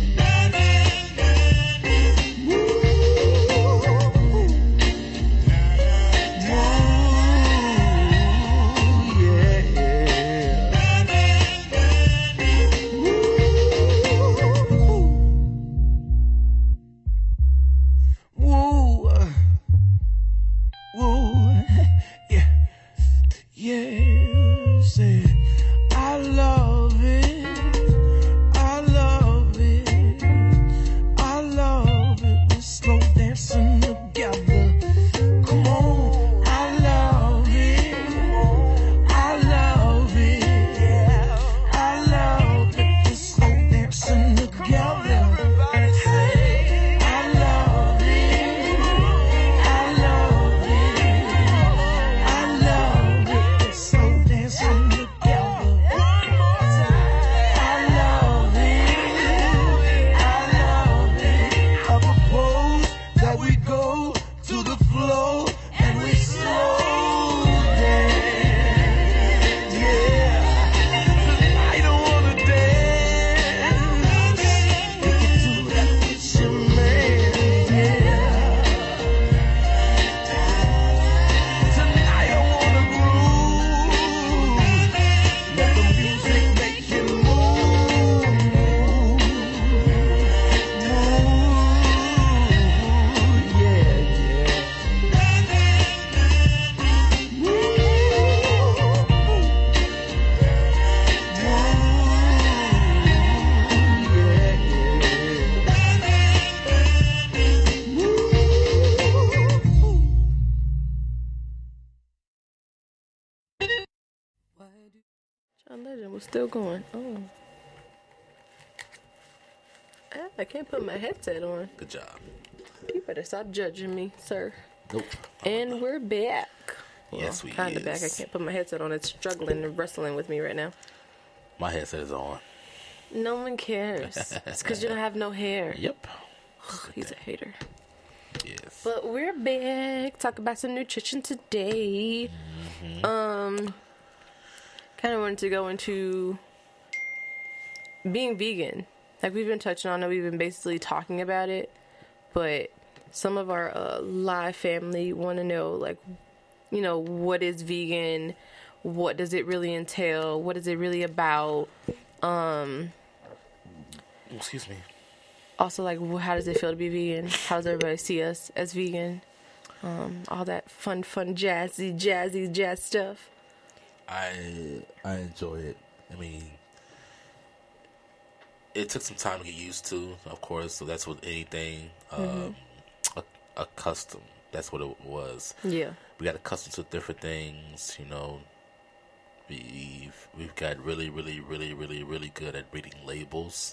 Yeah, say I love it. I love it. I love it. We're slow dancing together. Come on, I love it. I love it. I love it. We're slow dancing together. Hey, I love it. I love it. I love it. We're slow John Legend was still going. Oh. I can't put my headset on. Good job. You better stop judging me, sir. Nope. And we're back. Yes, we kind of is. back. I can't put my headset on. It's struggling and wrestling with me right now. My headset is on. No one cares. It's because you don't have no hair. Yep. He's a hater. Yes. But we're back. Talk about some nutrition today. Kind of wanted to go into being vegan. Like we've been touching on it. We've been basically talking about it. But some of our live family want to know, like, you know, what is vegan? What does it really entail? What is it really about? Excuse me. Also, like, how does it feel to be vegan? How does everybody see us as vegan? All that fun, jazzy jazz stuff. I enjoy it. I mean, it took some time to get used to, of course. So that's what anything accustomed. That's what it was. Yeah. We got accustomed to different things. You know, we've got really good at reading labels.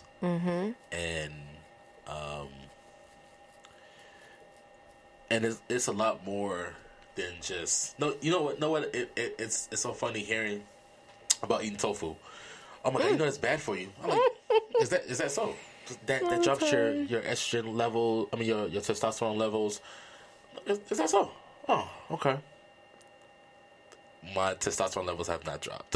And it's a lot more than just you know what it's so funny hearing about eating tofu. Oh my god, you know it's bad for you. I'm like, is that so? That drops your estrogen level. I mean your testosterone levels. Is that so? Oh, okay. My testosterone levels have not dropped.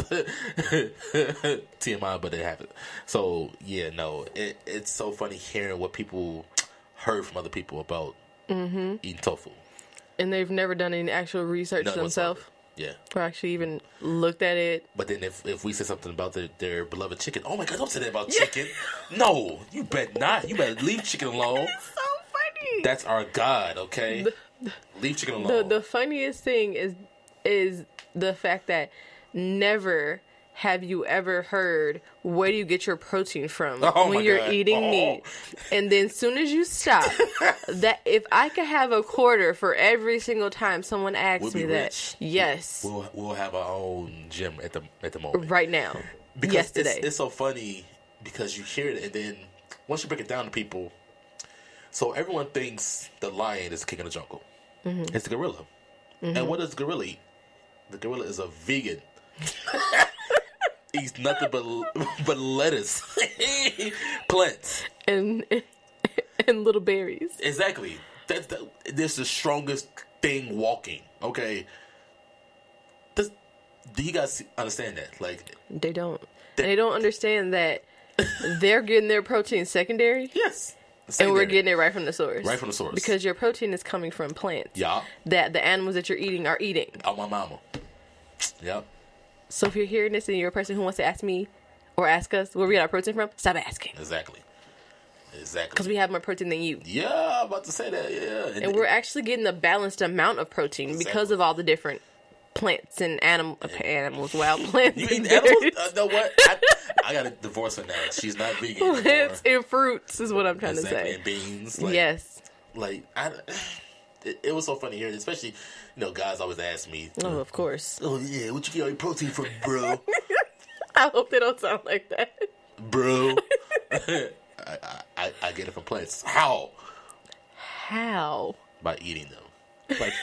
TMI, but they haven't. So yeah, no, it's so funny hearing what people heard from other people about eating tofu. And they've never done any actual research themselves. Yeah. Or actually even looked at it. But then if we say something about their beloved chicken, oh my god, don't say that about chicken. No, you bet not. You better leave chicken alone. It's so funny. That's our God, okay? Leave chicken alone. The funniest thing is the fact that never have you ever heard where do you get your protein from when you're eating meat. And then soon as you stop, that if I could have a quarter for every single time someone asks me that, rich. yes. We'll have our own gym at the moment. Right now. Because yesterday. It's so funny because you hear it and then once you break it down to people, so everyone thinks the lion is the king of the jungle. It's the gorilla. And what does the gorilla eat? The gorilla is a vegan. Eats nothing but lettuce, plants, and little berries. Exactly. That's the strongest thing walking. Okay. Do you guys understand that? Like they don't. They don't understand that they're getting their protein secondary. Yes. And we're getting it right from the source. Right from the source. Because your protein is coming from plants. Yeah. That the animals that you're eating are eating. Oh, my mama. Yep. So if you're hearing this and you're a person who wants to ask me or ask us where we get our protein from, stop asking. Exactly. Because we have more protein than you. Yeah, I'm about to say that, yeah. And we're actually getting a balanced amount of protein because of all the different plants and animals, wild plants. You eat animals? Know what? I got to divorce her now. She's not vegan anymore. Plants and fruits is what I'm trying to say. And beans. Yes. Like, it was so funny here, especially, you know, guys always ask me. Oh, of course. Oh, yeah, what you get all your protein from, bro? I hope they don't sound like that. Bro. I get it from plants. How? By eating them. Like,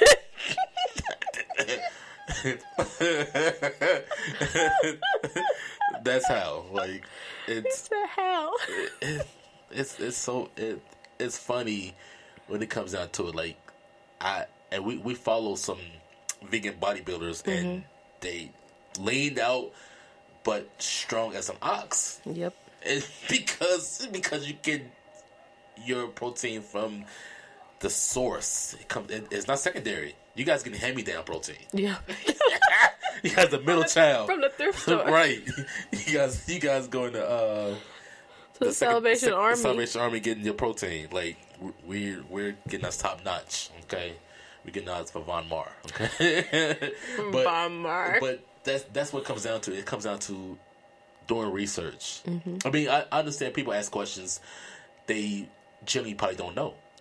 that's how. Like, it's how. It's funny when it comes down to it. Like, we follow some vegan bodybuilders and they leaned out but strong as an ox. Yep. And because you get your protein from the source. It's not secondary. You guys getting hand-me-down protein. Yeah. You guys the middle child from the thrift store, right? You guys going to the Salvation Army. Salvation Army getting your protein. Like we're getting us top notch. Okay, we getting ours for Von Mar. Okay, Von Mar. But that's what it comes down to. It comes down to doing research. I mean, I understand people ask questions they generally probably don't know.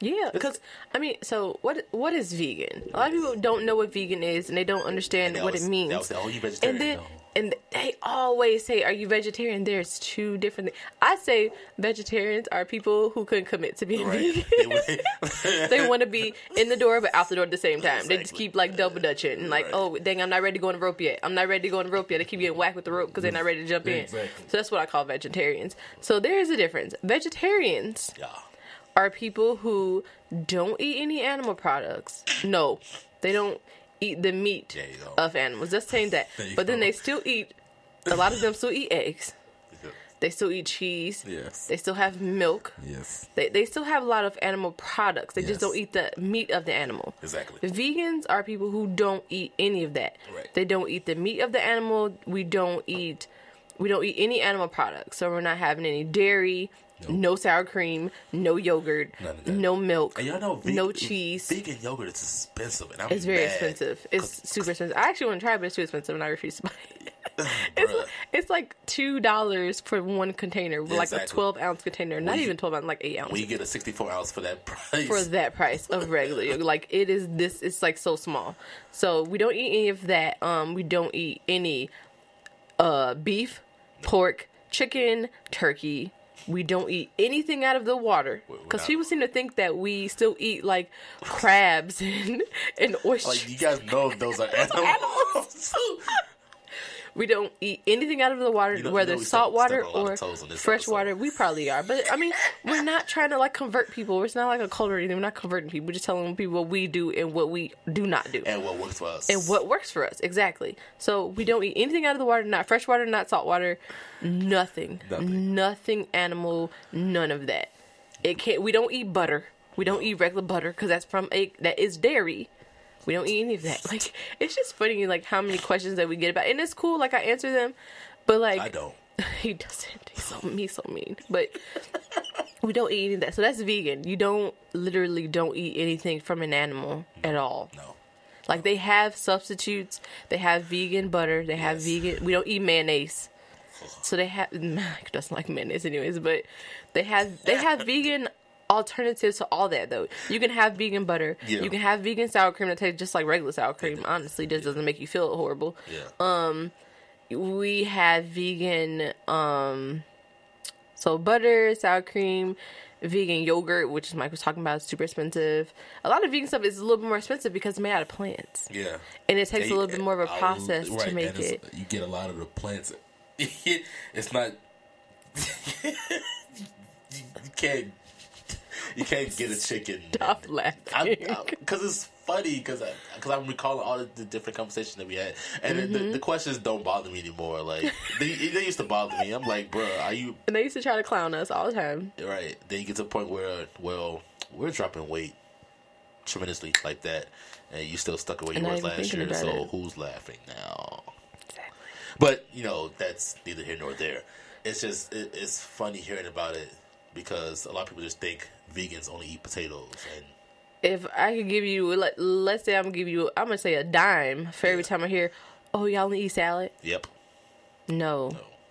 Yeah, because I mean, so what is vegan? A lot of people don't know what vegan is, and they don't understand what it means. That was the only vegetarian. And they always say, "Are you vegetarian?" There's two different things. I say vegetarians are people who couldn't commit to being vegan. They want to be in the door but out the door at the same time. Exactly. They just keep like double dutching and like, oh dang, I'm not ready to go on the rope yet. I'm not ready to go on the rope yet. They keep getting whacked with the rope because they're not ready to jump in. So that's what I call vegetarians. So there is a difference. Vegetarians are people who don't eat any animal products. No, they don't eat the meat of animals. Just saying that. But then they still eat, a lot of them still eat eggs. They still eat cheese. Yes. They still have milk. Yes. They still have a lot of animal products. They just don't eat the meat of the animal. Exactly. Vegans are people who don't eat any of that. Right. They don't eat the meat of the animal. We don't eat any animal products. So we're not having any dairy, no sour cream, no yogurt, no milk, and y'all know no cheese. Vegan yogurt is expensive. And it's very expensive. It's super expensive. I actually want to try it, but it's too expensive, and I refuse to buy it. It's like $2 for one container, like a 12-ounce container. Not even 12 ounce, like 8 ounces. We get a 64-ounce for that price. For that price of regular yogurt. Like it is this. It's like so small. So we don't eat any of that. We don't eat any beef, pork, chicken, turkey. We don't eat anything out of the water because people seem to think that we still eat like crabs and oysters. Like you guys know those are animals. We don't eat anything out of the water, whether salt water or fresh water. We probably are, but I mean, we're not trying to like convert people. It's not like a cult or anything. We're not converting people. We're just telling people what we do and what we do not do, and what works for us. And what works for us, exactly. So we don't eat anything out of the water, not fresh water, not salt water, nothing animal, none of that. We don't eat butter. We don't eat regular butter because that is dairy. We don't eat any of that. Like, it's just funny, like, how many questions that we get about, and it's cool, like, I answer them, but, like... I don't. He doesn't. He's so mean. But we don't eat any of that. So that's vegan. You literally don't eat anything from an animal at all. No. Like, they have substitutes. They have vegan butter. They have vegan... We don't eat mayonnaise. So they have... Mike doesn't like mayonnaise anyways, but they have vegan... alternatives to all that though. You can have vegan butter. Yeah. You can have vegan sour cream that tastes just like regular sour cream. Honestly, just doesn't make you feel horrible. Yeah. We have vegan so butter, sour cream, vegan yogurt, which Mike was talking about, is super expensive. A lot of vegan stuff is a little bit more expensive because it's made out of plants. Yeah. And it takes a little bit more of a process to make it. You get a lot of the plants. It's not you can't get a chicken. Stop laughing. Because it's funny. Because I'm recalling all the different conversations that we had, and the questions don't bother me anymore. Like they used to bother me. I'm like, bro, are you? And they used to try to clown us all the time. Right. Then you get to the point where, well, we're dropping weight tremendously like that, and you still stuck at where you were last year. So who's laughing now? Exactly. But that's neither here nor there. It's just it's funny hearing about it. Because a lot of people just think vegans only eat potatoes. And if I could give you, let's say I'm going to say a dime for every time I hear, oh, y'all only eat salad? Yep. No.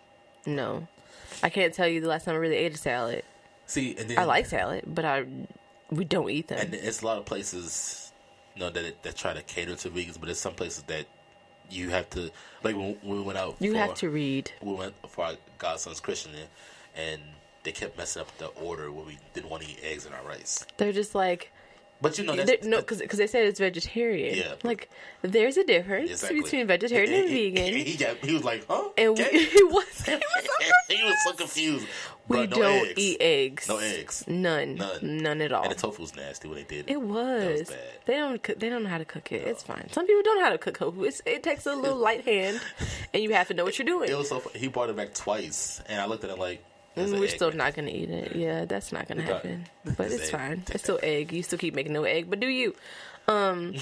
I can't tell you the last time I really ate a salad. See, and then, I like salad, but we don't eat them. And it's a lot of places that try to cater to vegans, but there's some places that you have to, like when we went out. You have to read. We went for our Godson's Christian, and they kept messing up the order when we didn't want to eat eggs in our rice. They're just like... But because they said it's vegetarian. Yeah. Like, there's a difference between vegetarian and vegan. He was like, huh? And he was so confused. We don't eat eggs. No eggs. None at all. And the tofu was nasty when they did it. It was. Bad. They don't know how to cook it. No. It's fine. Some people don't know how to cook tofu. It takes a little light hand, and you have to know what you're doing. It was so funny. He brought it back twice, and I looked at it like, we're still not going to eat it. Yeah, that's not going to happen. But it's fine. It's still egg. You still keep making no egg, but do you? But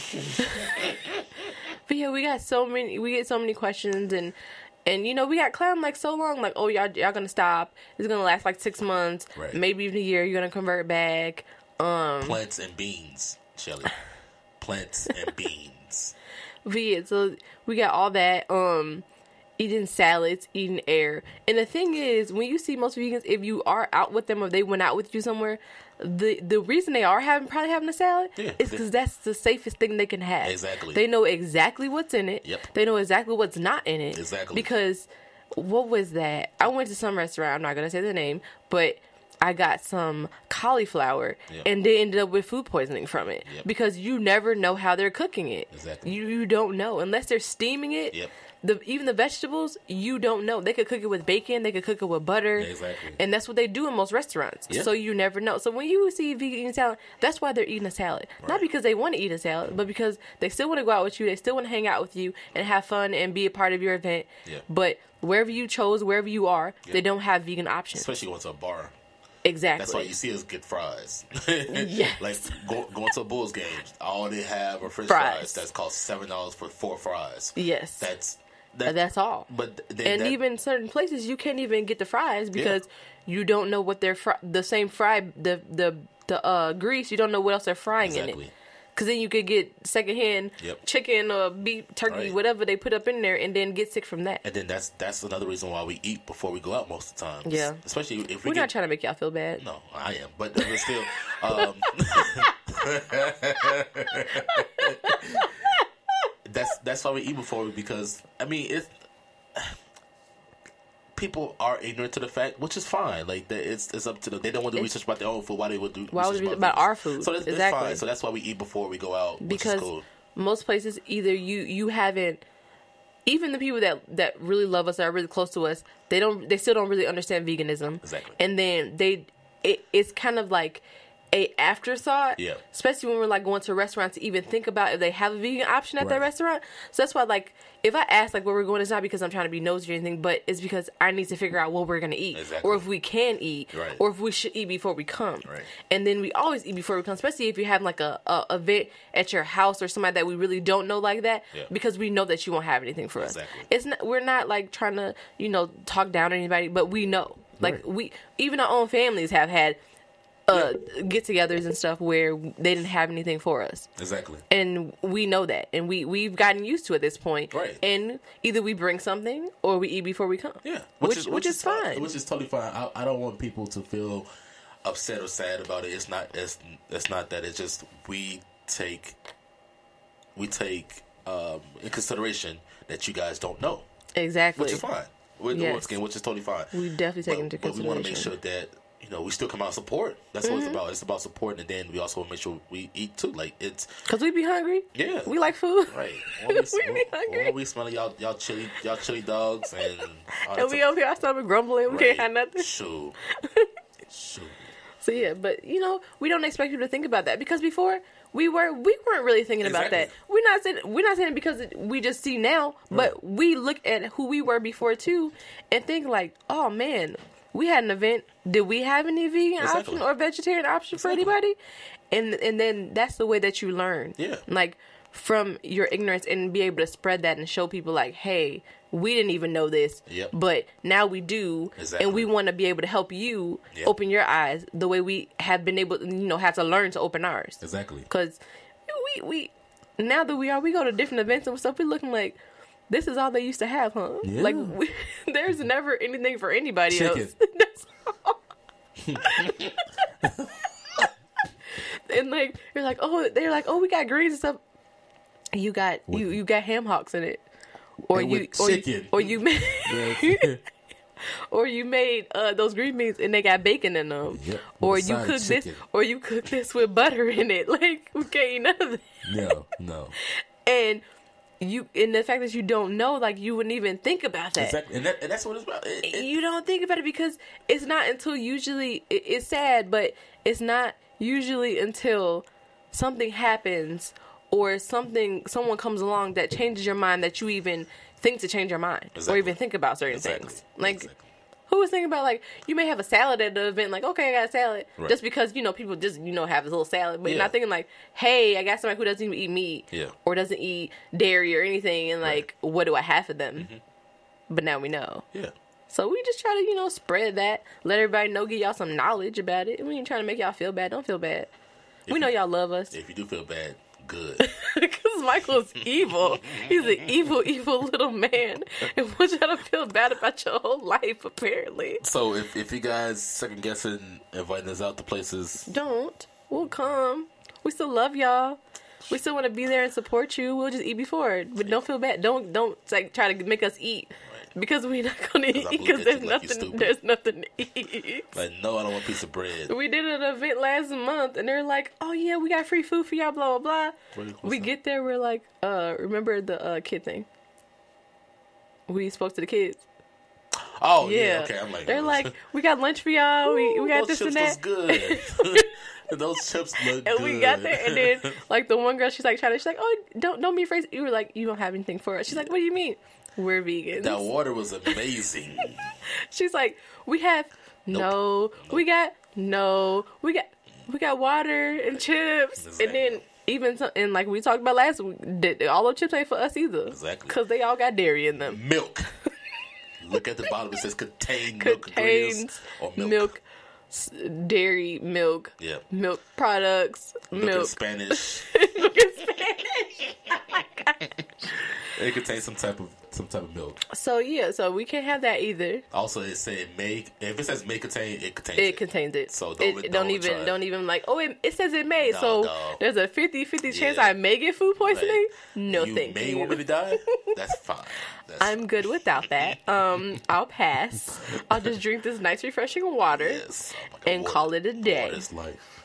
yeah, we get so many questions, and we got clowned like so long, like, oh, y'all going to stop. It's going to last like 6 months, right. Maybe even a year. You're going to convert back. Plants and beans, Shelly. Plants and beans. But yeah, so we got all that. eating salads, eating air. And the thing is, when you see most vegans, if you are out with them or they went out with you somewhere, the reason they are probably having a salad is because that's the safest thing they can have. Exactly. They know exactly what's in it. Yep. They know exactly what's not in it. Exactly. Because what was that? I went to some restaurant, I'm not going to say the name, but I got some cauliflower and they ended up with food poisoning from it because you never know how they're cooking it. Exactly. You don't know unless they're steaming it. Yep. Even the vegetables, you don't know. They could cook it with bacon. They could cook it with butter. Exactly. And that's what they do in most restaurants. Yeah. So you never know. So when you see vegan eating salad, that's why they're eating a salad. Right. Not because they want to eat a salad, but because they still want to go out with you. They still want to hang out with you and have fun and be a part of your event. Yeah. But wherever you chose, wherever you are, they don't have vegan options. Especially going to a bar. Exactly. That's why you see us get fries. Yes. Like going to a Bulls game, all they have are French fries. That's cost $7 for 4 fries. Yes. That's all. But even certain places you can't even get the fries because you don't know what they're the same fry the grease. You don't know what else they're frying in it. Because then you could get secondhand chicken or beef, turkey, whatever they put up in there, and then get sick from that. And then that's another reason why we eat before we go out most of the time. Yeah, especially if we're not trying to make y'all feel bad. No, I am, but still. That's why we eat before because I mean it's people are ignorant to the fact, which is fine. Like it's up to them. They don't want to do research about their own food. Why they would do? Why would it about our food? So that's fine. So that's why we eat before we go out. Because which is cool. Most places either you haven't. Even the people that really love us, that are really close to us, they still don't really understand veganism. Exactly. And then it's kind of like a afterthought. Yeah. Especially when we're like going to a restaurant to even think about if they have a vegan option at that restaurant. So that's why like if I ask like where we're going, it's not because I'm trying to be nosy or anything, but it's because I need to figure out what we're gonna eat. Exactly. Or if we can eat. Right. Or if we should eat before we come. Right. And then we always eat before we come, especially if you have like a event at your house or somebody that we really don't know like that, because we know that you won't have anything for us. We're not like trying to, talk down on anybody, but we know. Like even our own families have had get-togethers and stuff where they didn't have anything for us. Exactly. And we know that, and we've gotten used to it at this point. Right. And either we bring something or we eat before we come. Yeah. Which is fine. Which is totally fine. I don't want people to feel upset or sad about it. It's not that. It's just we take in consideration that you guys don't know. Exactly. Which is fine. Once again, which is totally fine. We definitely take into consideration. But we want to make sure that we still come out support. That's what it's about. It's about supporting, and then we also want to make sure we eat too. Like it's because we be hungry. Yeah, we like food. Right. We be hungry. We smell y'all chili dogs, and we over here our stomach grumbling. We can't have nothing. Shoot. So yeah, but we don't expect you to think about that because before we weren't really thinking about that. We're not saying it because we just see now, but we look at who we were before too, and think like, oh man. We had an event. Did we have any vegan option or vegetarian option for anybody? And then that's the way that you learn. Yeah. Like from your ignorance and be able to spread that and show people like, hey, we didn't even know this, but now we do, and we want to be able to help you open your eyes the way we have been able, have to learn to open ours. Exactly. Because we now that we go to different events and stuff, we're looking like. This is all they used to have, huh? Yeah. Like, there's never anything for anybody else. That's all. And like, they're like, oh, we got greens and stuff. You got you got ham hocks in it, or you made those green beans and they got bacon in them, or you cook this with butter in it. Like we can't eat none of that. No. And the fact that you don't know, like you wouldn't even think about that. Exactly, and that's what it's about. You don't think about it because it's not until usually it's sad, but it's not usually until something happens or someone comes along that changes your mind that you even think to change your mind or even think about certain things. Like. Who was thinking about, like, you may have a salad at the event, like, okay, I got a salad. Just because, people just, have this little salad. But you're not thinking, like, hey, I got somebody who doesn't even eat meat. Or doesn't eat dairy or anything. And, like, what do I have for them? Mm-hmm. But now we know. Yeah. So we just try to, spread that. Let everybody know, give y'all some knowledge about it. We ain't trying to make y'all feel bad. Don't feel bad. We know y'all love us. If you do feel bad, good. Because Michael's evil. He's an evil, evil little man. And wants y'all to feel bad about your whole life, apparently. So if you guys second guessing inviting us out to places, Don't. We'll come. We still love y'all. We still want to be there and support you. We'll just eat before. But don't feel bad. Don't like try to make us eat. Because we're not gonna eat because there's nothing to eat. like, no, I don't want a piece of bread. We did an event last month and they're like, oh yeah, we got free food for y'all, blah blah blah. We get there, we're like, remember the kid thing? We spoke to the kids. Oh yeah, okay. I'm like, they're like, we got lunch for y'all. We got this and that. Good. Those chips look and good. we got there, and then like the one girl, she's like, oh, don't be afraid. You were like, you don't have anything for us. She's like, what do you mean? We're vegans. That water was amazing. She's like, we have we got water and chips, Exactly. and then even and like we talked about last week, all those chips ain't for us either. Exactly. Because they all got dairy in them. Milk. Look at the bottom. It says contains milk ingredients or milk. Dairy, milk, milk products, milk in Spanish. Milk in Spanish. Oh my gosh. It contains some type of milk. So yeah, so we can't have that either. Also, it said may. If it says may contain, it contains it. Contains it. So don't even like. Oh, it says it may. No, so no. there's a 50-50 chance I may get food poisoning. Right. No, you thank may you. want me to die. That's fine. I'm good without that. I'll pass. I'll just drink this nice, refreshing water and call it a day. Water is life.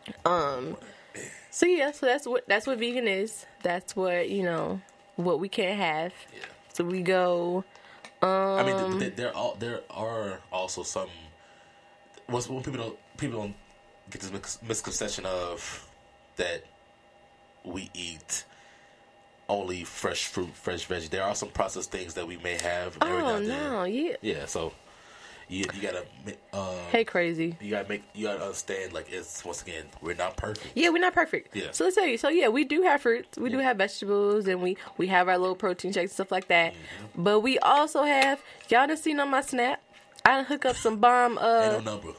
So yeah, so that's what vegan is. That's what what we can't have. Yeah. So we go. I mean, there are also some. When people don't get this misconception of that we eat only fresh fruit, fresh veggie. There are some processed things that we may have. Every now and then. Yeah. So you gotta. Hey, crazy. You gotta understand. Like, it's once again, we're not perfect. Yeah, we're not perfect. Yeah. So let's tell you. So yeah, we do have fruits. We do have vegetables, and we have our little protein shakes and stuff like that. Mm-hmm. But we also have. Y'all done seen on my Snap? I done hook up some bomb. Ain't no number.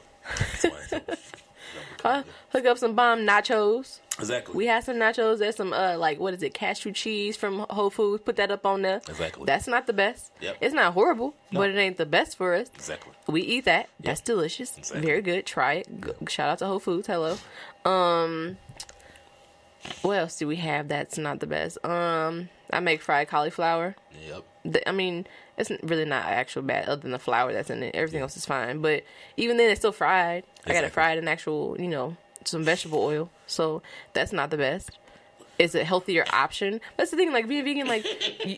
Hook up some bomb nachos. Exactly. We have some nachos. There's some cashew cheese from Whole Foods. Put that up on there. Exactly. That's not the best. Yep. It's not horrible, but it ain't the best for us. Exactly. We eat that. Yep. That's delicious. Exactly. Very good. Try it. Yep. Shout out to Whole Foods. Hello. What else do we have that's not the best? I make fried cauliflower. Yep. It's really not actual bad other than the flour that's in it. Everything else is fine. But even then, it's still fried. Exactly. I got it fried in actual, some vegetable oil. So that's not the best. It's a healthier option. That's the thing, like being vegan, like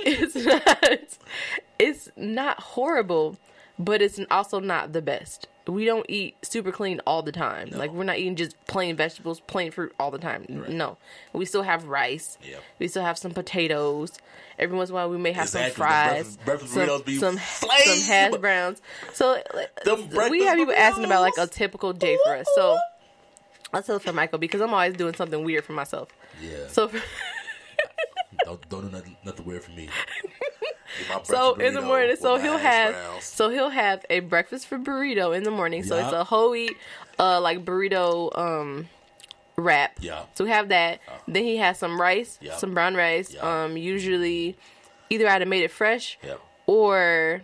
it's not horrible, but it's also not the best. We don't eat super clean all the time. No. Like, we're not eating just plain vegetables, plain fruit all the time. Right. No. We still have rice. Yep. We still have some potatoes. Every once in a while, we may have some fries. Some hash browns. So, we have people asking about, like, a typical day for us. So, I'll tell it for Michael, because I'm always doing something weird for myself. Yeah. So, don't do nothing weird for me. So in the morning, he'll have a breakfast for burrito in the morning. So it's a whole wheat burrito wrap. Yeah. So we have that. Then he has some rice, some brown rice. Usually either I'd have made it fresh or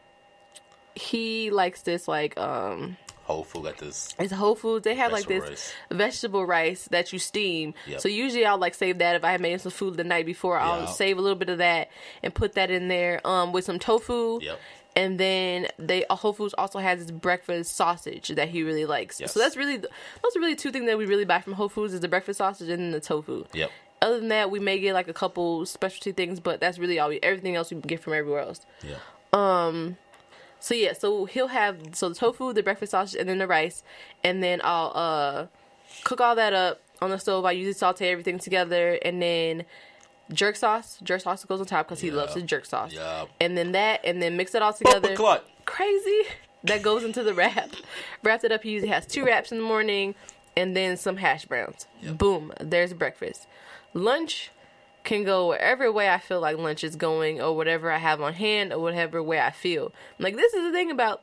he likes this Whole Food got this. It's Whole Foods. They have vegetable rice that you steam. Yep. So usually I'll save that if I had made some food the night before. I'll save a little bit of that and put that in there with some tofu. Yep. And then Whole Foods also has this breakfast sausage that he really likes. Yes. So those are really two things that we really buy from Whole Foods is the breakfast sausage and then the tofu. Yep. Other than that, we may get a couple specialty things, but that's really all. Everything else we get from everywhere else. Yeah. So he'll have the tofu, the breakfast sausage, and then the rice, and then I'll cook all that up on the stove. I usually saute everything together, and then jerk sauce goes on top because he loves his jerk sauce. Yeah. And then mix it all together. Crazy. That goes into the wrap. Wrapped it up. He usually has 2 wraps in the morning, and then some hash browns. Yep. Boom. There's breakfast. Lunch can go whatever way I feel like lunch is going, or whatever I have on hand, or whatever way I feel. This is the thing about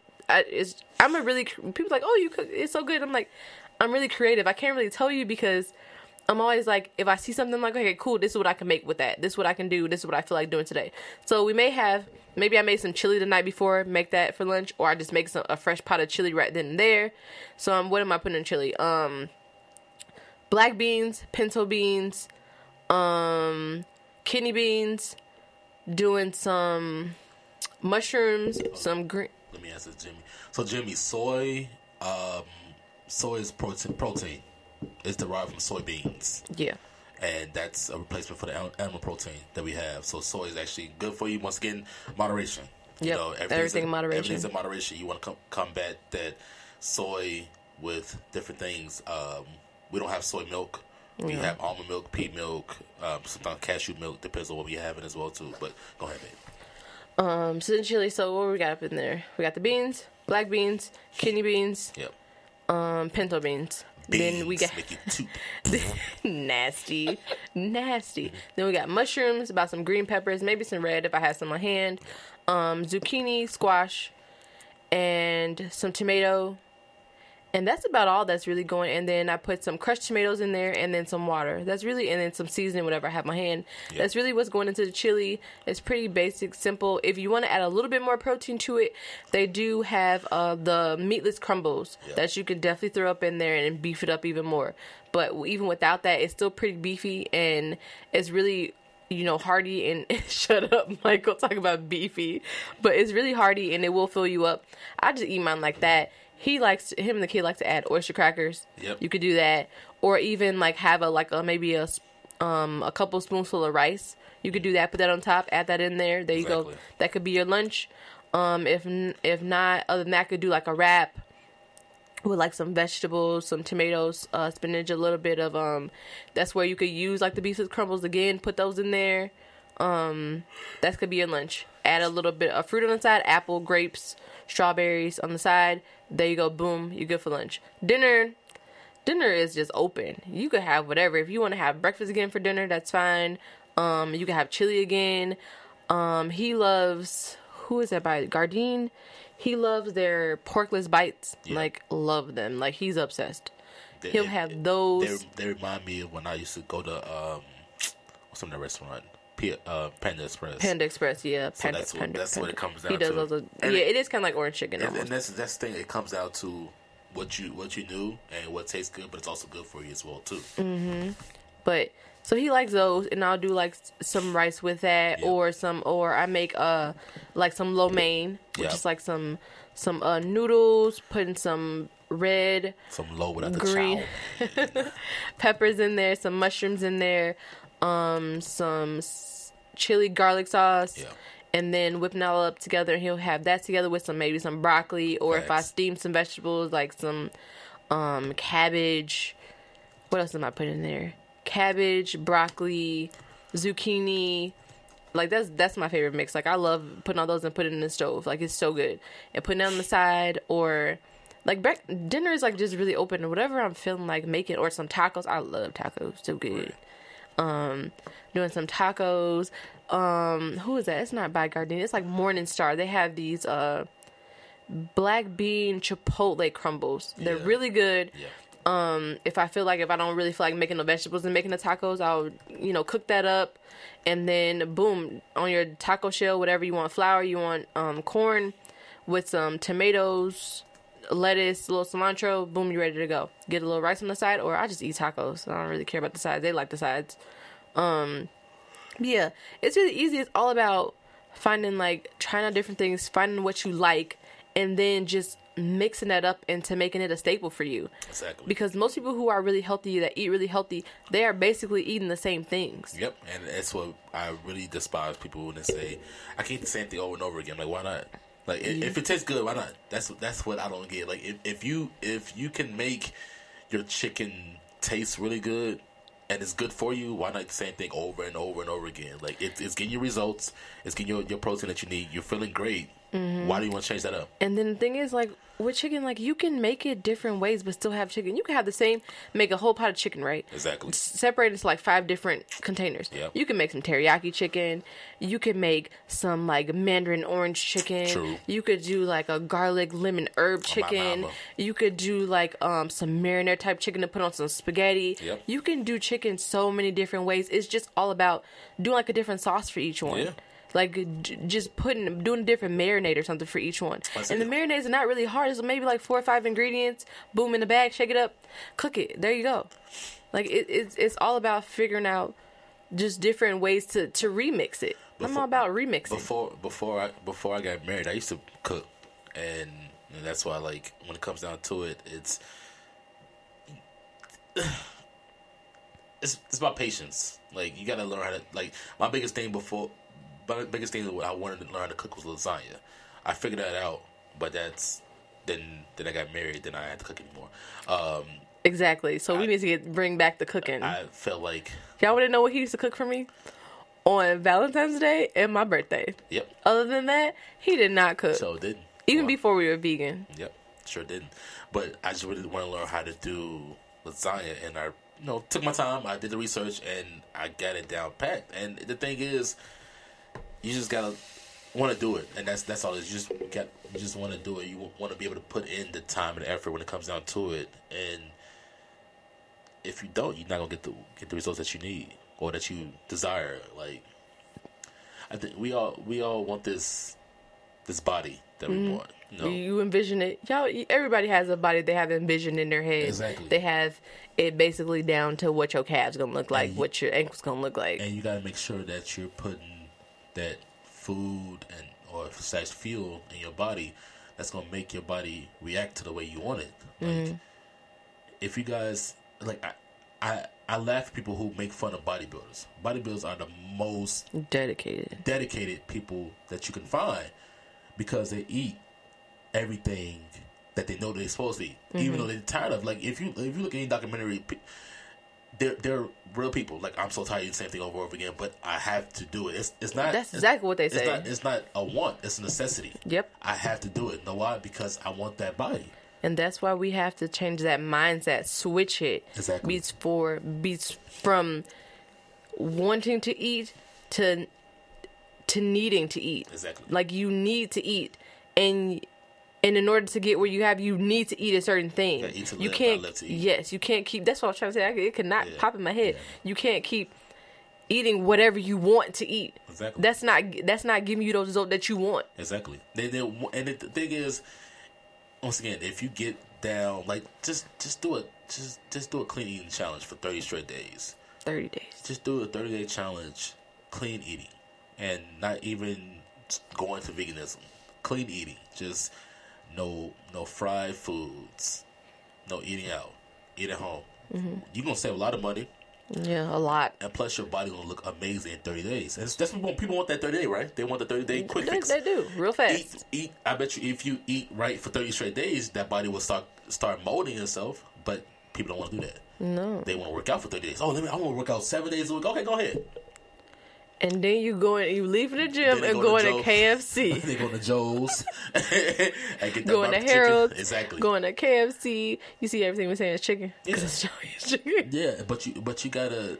people like, oh, you cook, it's so good. I'm like, I'm really creative. I can't really tell you because I'm always like, if I see something, I'm like, okay, cool, this is what I can make with that. This is what I can do. This is what I feel like doing today. So maybe I made some chili the night before, make that for lunch, or I just make a fresh pot of chili right then and there. So what am I putting in chili? Black beans, pinto beans, kidney beans, doing some mushrooms, some green. Let me ask this, Jimmy. So, Jimmy, soy is protein. It's derived from soybeans. Yeah. And that's a replacement for the animal protein that we have. So soy is actually good for you. Once again, moderation. Yep. Everything in moderation. Everything's in moderation. You want to combat that soy with different things. We don't have soy milk. We have almond milk, pea milk, sometimes cashew milk. Depends on what we have in as well too. But go ahead, babe. So the chili. So what we got up in there? We got the beans, black beans, kidney beans. Yep. Pinto beans. Beans then we got make it too. nasty. Then we got mushrooms, about some green peppers, maybe some red if I have some on hand, zucchini, squash, and some tomato. And that's about all that's really going. And then I put some crushed tomatoes in there, and then some water. And then some seasoning, whatever I have in my hand. Yep. That's really what's going into the chili. It's pretty basic, simple. If you want to add a little bit more protein to it, they do have the meatless crumbles that you can definitely throw up in there and beef it up even more. But even without that, it's still pretty beefy, and it's really, hearty. And shut up, Michael, talk about beefy. But it's really hearty, and it will fill you up. I just eat mine like that. Him and the kid like to add oyster crackers. Yep. You could do that, or even like have maybe a couple spoonful of rice. You could do that. Put that on top. Add that in there. There you go. That could be your lunch. If not, other than that, could do like a wrap with like some vegetables, some tomatoes, spinach, a little bit of That's where you could use like the beef crumbles again. Put those in there. That could be your lunch. Add a little bit of fruit on the side, apple, grapes, strawberries on the side. There you go. Boom. You're good for lunch. Dinner is just open. You could have whatever. If you want to have breakfast again for dinner, that's fine. You can have chili again. He loves, who is that by? Gardein. He loves their porkless bites. Yeah. Like, love them. Like, he's obsessed. He'll have those. They remind me of when I used to go to, what's the restaurant? Panda Express. Panda Express, yeah. So that's what it comes down to. He does those. It is kind of like orange chicken. And that's the thing. It comes down to what you do and what tastes good, but it's also good for you as well too. Mm-hmm. But so he likes those, and I'll do like some rice with that, or I make like some lo mein, which is like some noodles, putting some red, some low without green the peppers in there, some mushrooms in there. Some chili garlic sauce, and then whipping it all up together. And he'll have that together with maybe some broccoli, or if I steam some vegetables like some cabbage. What else am I putting in there? Cabbage, broccoli, zucchini. Like that's my favorite mix. Like I love putting all those and putting it in the stove. Like it's so good, and putting it on the side, or like dinner is like just really open. Whatever I'm feeling like making, or some tacos. I love tacos. So good. Right. Doing some tacos. Who is that? It's not by Gardein. It's like Morning Star. They have these black bean chipotle crumbles. They're really good. Yeah. If I don't really feel like making the vegetables and making the tacos, I'll cook that up, and then boom, on your taco shell, whatever you want, flour, you want corn with some tomatoes, lettuce, a little cilantro, boom, you're ready to go. Get a little rice on the side, or I just eat tacos. I don't really care about the sides. They like the sides. Yeah, it's really easy. It's all about finding, trying out different things, finding what you like, and then just mixing that up into making it a staple for you. Exactly. Because most people who are really healthy, that eat really healthy, they are basically eating the same things. Yep, and that's what I really despise people when they say, I can eat the same thing over and over again. Like, why not? Like, if it tastes good, why not? That's what I don't get. Like, if you can make your chicken taste really good and it's good for you, why not eat the same thing over and over and over again? Like, it's getting you results. It's getting your protein that you need. You're feeling great. Why do you want to change that up? And then the thing is, like, with chicken, like, you can make it different ways, but still have chicken. You can have the same, make a whole pot of chicken, right? Exactly. Separate into, like, 5 different containers. Yep. You can make some teriyaki chicken. You can make some, like, mandarin orange chicken. True. You could do, like, a garlic lemon herb chicken. mama. You could do, like, some marinara type chicken to put on some spaghetti. Yep. You can do chicken so many different ways. It's just all about doing, like, a different sauce for each one. Yeah. Like, just doing a different marinade or something for each one. And the marinades are not really hard. It's maybe like 4 or 5 ingredients. Boom, in the bag, shake it up, cook it. There you go. Like, it's all about figuring out just different ways to remix it. I'm all about remixing. Before I got married, I used to cook. And that's why, like, when it comes down to it, it's about patience. Like, you got to learn how to, like, my biggest thing that I wanted to learn how to cook was lasagna. I figured that out, but then I got married, then I had to cook anymore. Exactly. So we need to bring back the cooking. I felt like, y'all want to know what he used to cook for me? On Valentine's Day and my birthday. Yep. Other than that, he did not cook. So did. Even before we were vegan. Yep. Sure didn't. But I just really want to learn how to do lasagna, and I took my time. I did the research, and I got it down packed. And the thing is, you just gotta want to do it, and that's all it is. You just want to do it. You want to be able to put in the time and effort when it comes down to it. And if you don't, you're not gonna get the results that you need or that you desire. Like, I think we all want this body that we want. You envision it. Y'all, everybody has a body they have envisioned in their head. Exactly. They have it basically down to what your calves gonna look like, what your ankles gonna look like. And you gotta make sure that you're putting that food or fuel in your body that's gonna make your body react to the way you want it. Like, if you guys, like, I laugh at people who make fun of bodybuilders. Bodybuilders are the most dedicated people that you can find, because they eat everything that they know they're supposed to eat, even though they're tired of. Like, if you look at any documentary, they're real people. Like, I'm so tired of the same thing over and over again, but I have to do it. It's not. That's exactly what they say. It's not a want. It's a necessity. Yep. I have to do it. Know why? Because I want that body. And that's why we have to change that mindset, switch it. Exactly. Beats from wanting to eat to needing to eat. Exactly. Like, you need to eat, and in order to get where you need to eat a certain thing. Yeah, eat to you live, can't. not live to eat. Yes, you can't keep. That's what I was trying to say. It could not pop in my head. You can't keep eating whatever you want to eat. Exactly. That's not giving you those results that you want. Exactly. And the thing is, once again, if you get down, like, just do it. Just do a clean eating challenge for 30 straight days. 30 days. Just do a 30-day challenge, clean eating, and not even going to veganism. Clean eating, just no fried foods, no eating out, eat at home. You're gonna save a lot of money. Yeah, a lot. And plus, your body gonna look amazing in 30 days. And that's what people want, that 30 day, right? They want the 30-day quick fix. They do, real fast. Eat. I bet you, if you eat right for 30 straight days, that body will start molding itself. But people don't want to do that. No. They want to work out for 30 days. I want to work out 7 days a week. Okay, go ahead. And then you leave the gym and going to KFC. They go to Joe's and get going to Harold's. Exactly. Going to KFC. You see everything we're saying is chicken. Yeah. It's chicken. Yeah, but you gotta,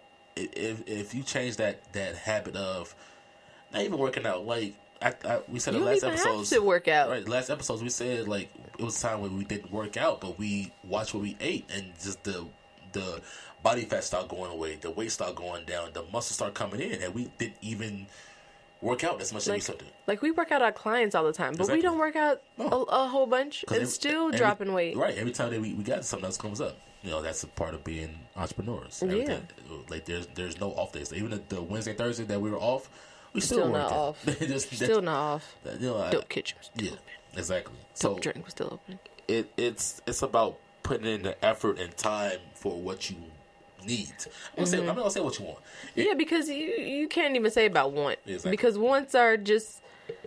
if you change that habit of not even working out, like we said in the last episodes, have to work out. Right, last episodes we said, like, it was a time when we didn't work out, but we watched what we ate, and just the body fat started going away, the weight started going down, the muscles started coming in, and we didn't even work out as much as we should do. Like, we work out our clients all the time, but we don't work out a whole bunch and still dropping weight. Right, every time that we got something else comes up. That's a part of being entrepreneurs. Yeah. Like, there's no off days. Even the Wednesday, Thursday that we were off, we still not off. Still not off. Dope Kitchen was still open. Exactly. Dope Drink was still open. It's about putting in the effort and time for what you need. I'm not gonna say what you want. Because you can't even say about want. Exactly. Because wants are just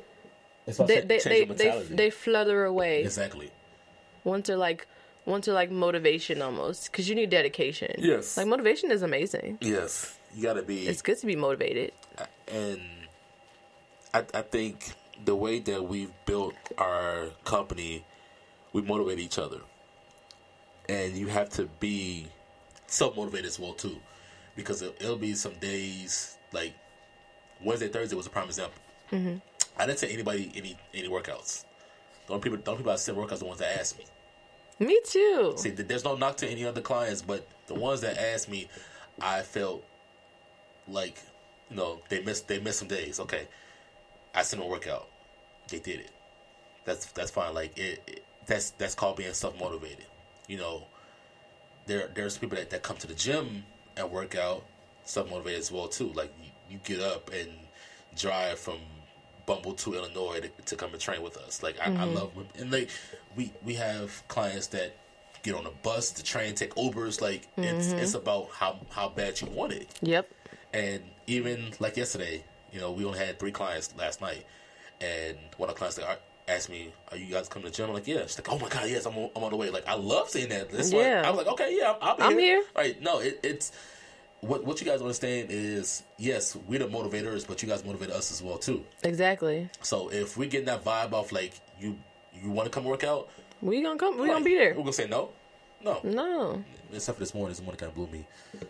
they flutter away. Exactly. Wants are like motivation almost, because you need dedication. Yes. Like, motivation is amazing. Yes, you gotta be. It's good to be motivated. And I think the way that we've built our company, we motivate each other, and you have to be self-motivated as well too, because it'll be some days like Wednesday, Thursday was a prime example. Mm-hmm. I didn't say anybody any workouts. The only people I said workouts are the ones that asked me. Me too. See, there's no knock to any other clients, but the ones that asked me, I felt like, you know, they missed some days. Okay, I sent them a workout. They did it. That's fine. Like that's called being self-motivated. You know, there's people that come to the gym and work out self-motivated as well too. Like you get up and drive from Bumble to Illinois to come and train with us. Like I love, and like we have clients that get on a bus to train, take Ubers. Like it's about how bad you want it. Yep. And even like yesterday, you know, we only had 3 clients last night, and one of the clients asked me, "Are you guys coming to the gym?" I'm like, "Yeah." She's like, "Oh my god, yes, I'm on the way." Like I love seeing that. That's why I was like, "Okay, yeah, I'm here." Right? No, it's. What you guys understand is, yes, we're the motivators, but you guys motivate us as well too. Exactly. So if we get that vibe off, like you want to come work out, we gonna come. We gonna be there. We're gonna say no. Except for this morning kind of blew me.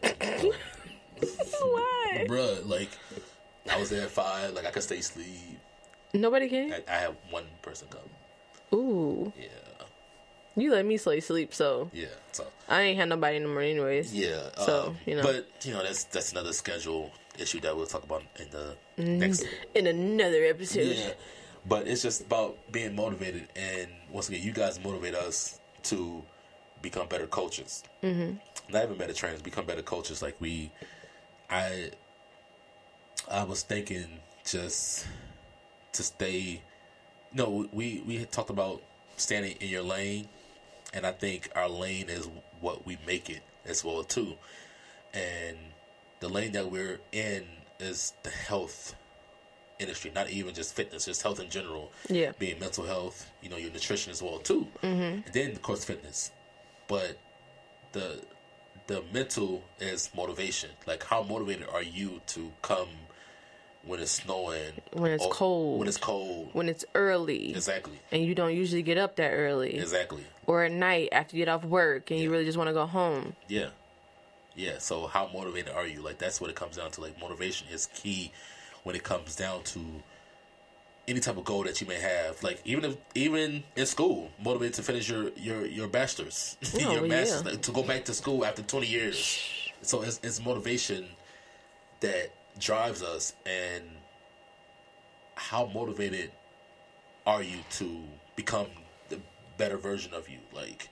Why? Bruh, like I was there at 5. Like I could stay asleep. Nobody came. I had one person come. Ooh. Yeah. You let me sleep, so yeah. So I ain't had nobody no more, anyways. Yeah. So you know, but you know that's another schedule issue that we'll talk about in the next in another episode. Yeah. But it's just about being motivated, and once again, you guys motivate us to become better coaches. Mm-hmm. Not even better trainers, become better coaches. Like I was thinking just to stay. No, we had talked about standing in your lane. And I think our lane is what we make it as well too. And the lane that we're in is the health industry, not even just fitness, just health in general. Yeah. Being mental health, you know, your nutrition as well too. Mm-hmm. And then of course fitness. But the mental is motivation. Like how motivated are you to come when it's snowing, when it's cold, when it's early, exactly, and you don't usually get up that early, exactly, or at night after you get off work and you really just want to go home. Yeah. So how motivated are you? Like that's what it comes down to. Like motivation is key when it comes down to any type of goal that you may have. Like even in school, motivated to finish your bachelor's, your master's, like, to go back to school after 20 years. So it's motivation that drives us. And how motivated are you to become the better version of you? Like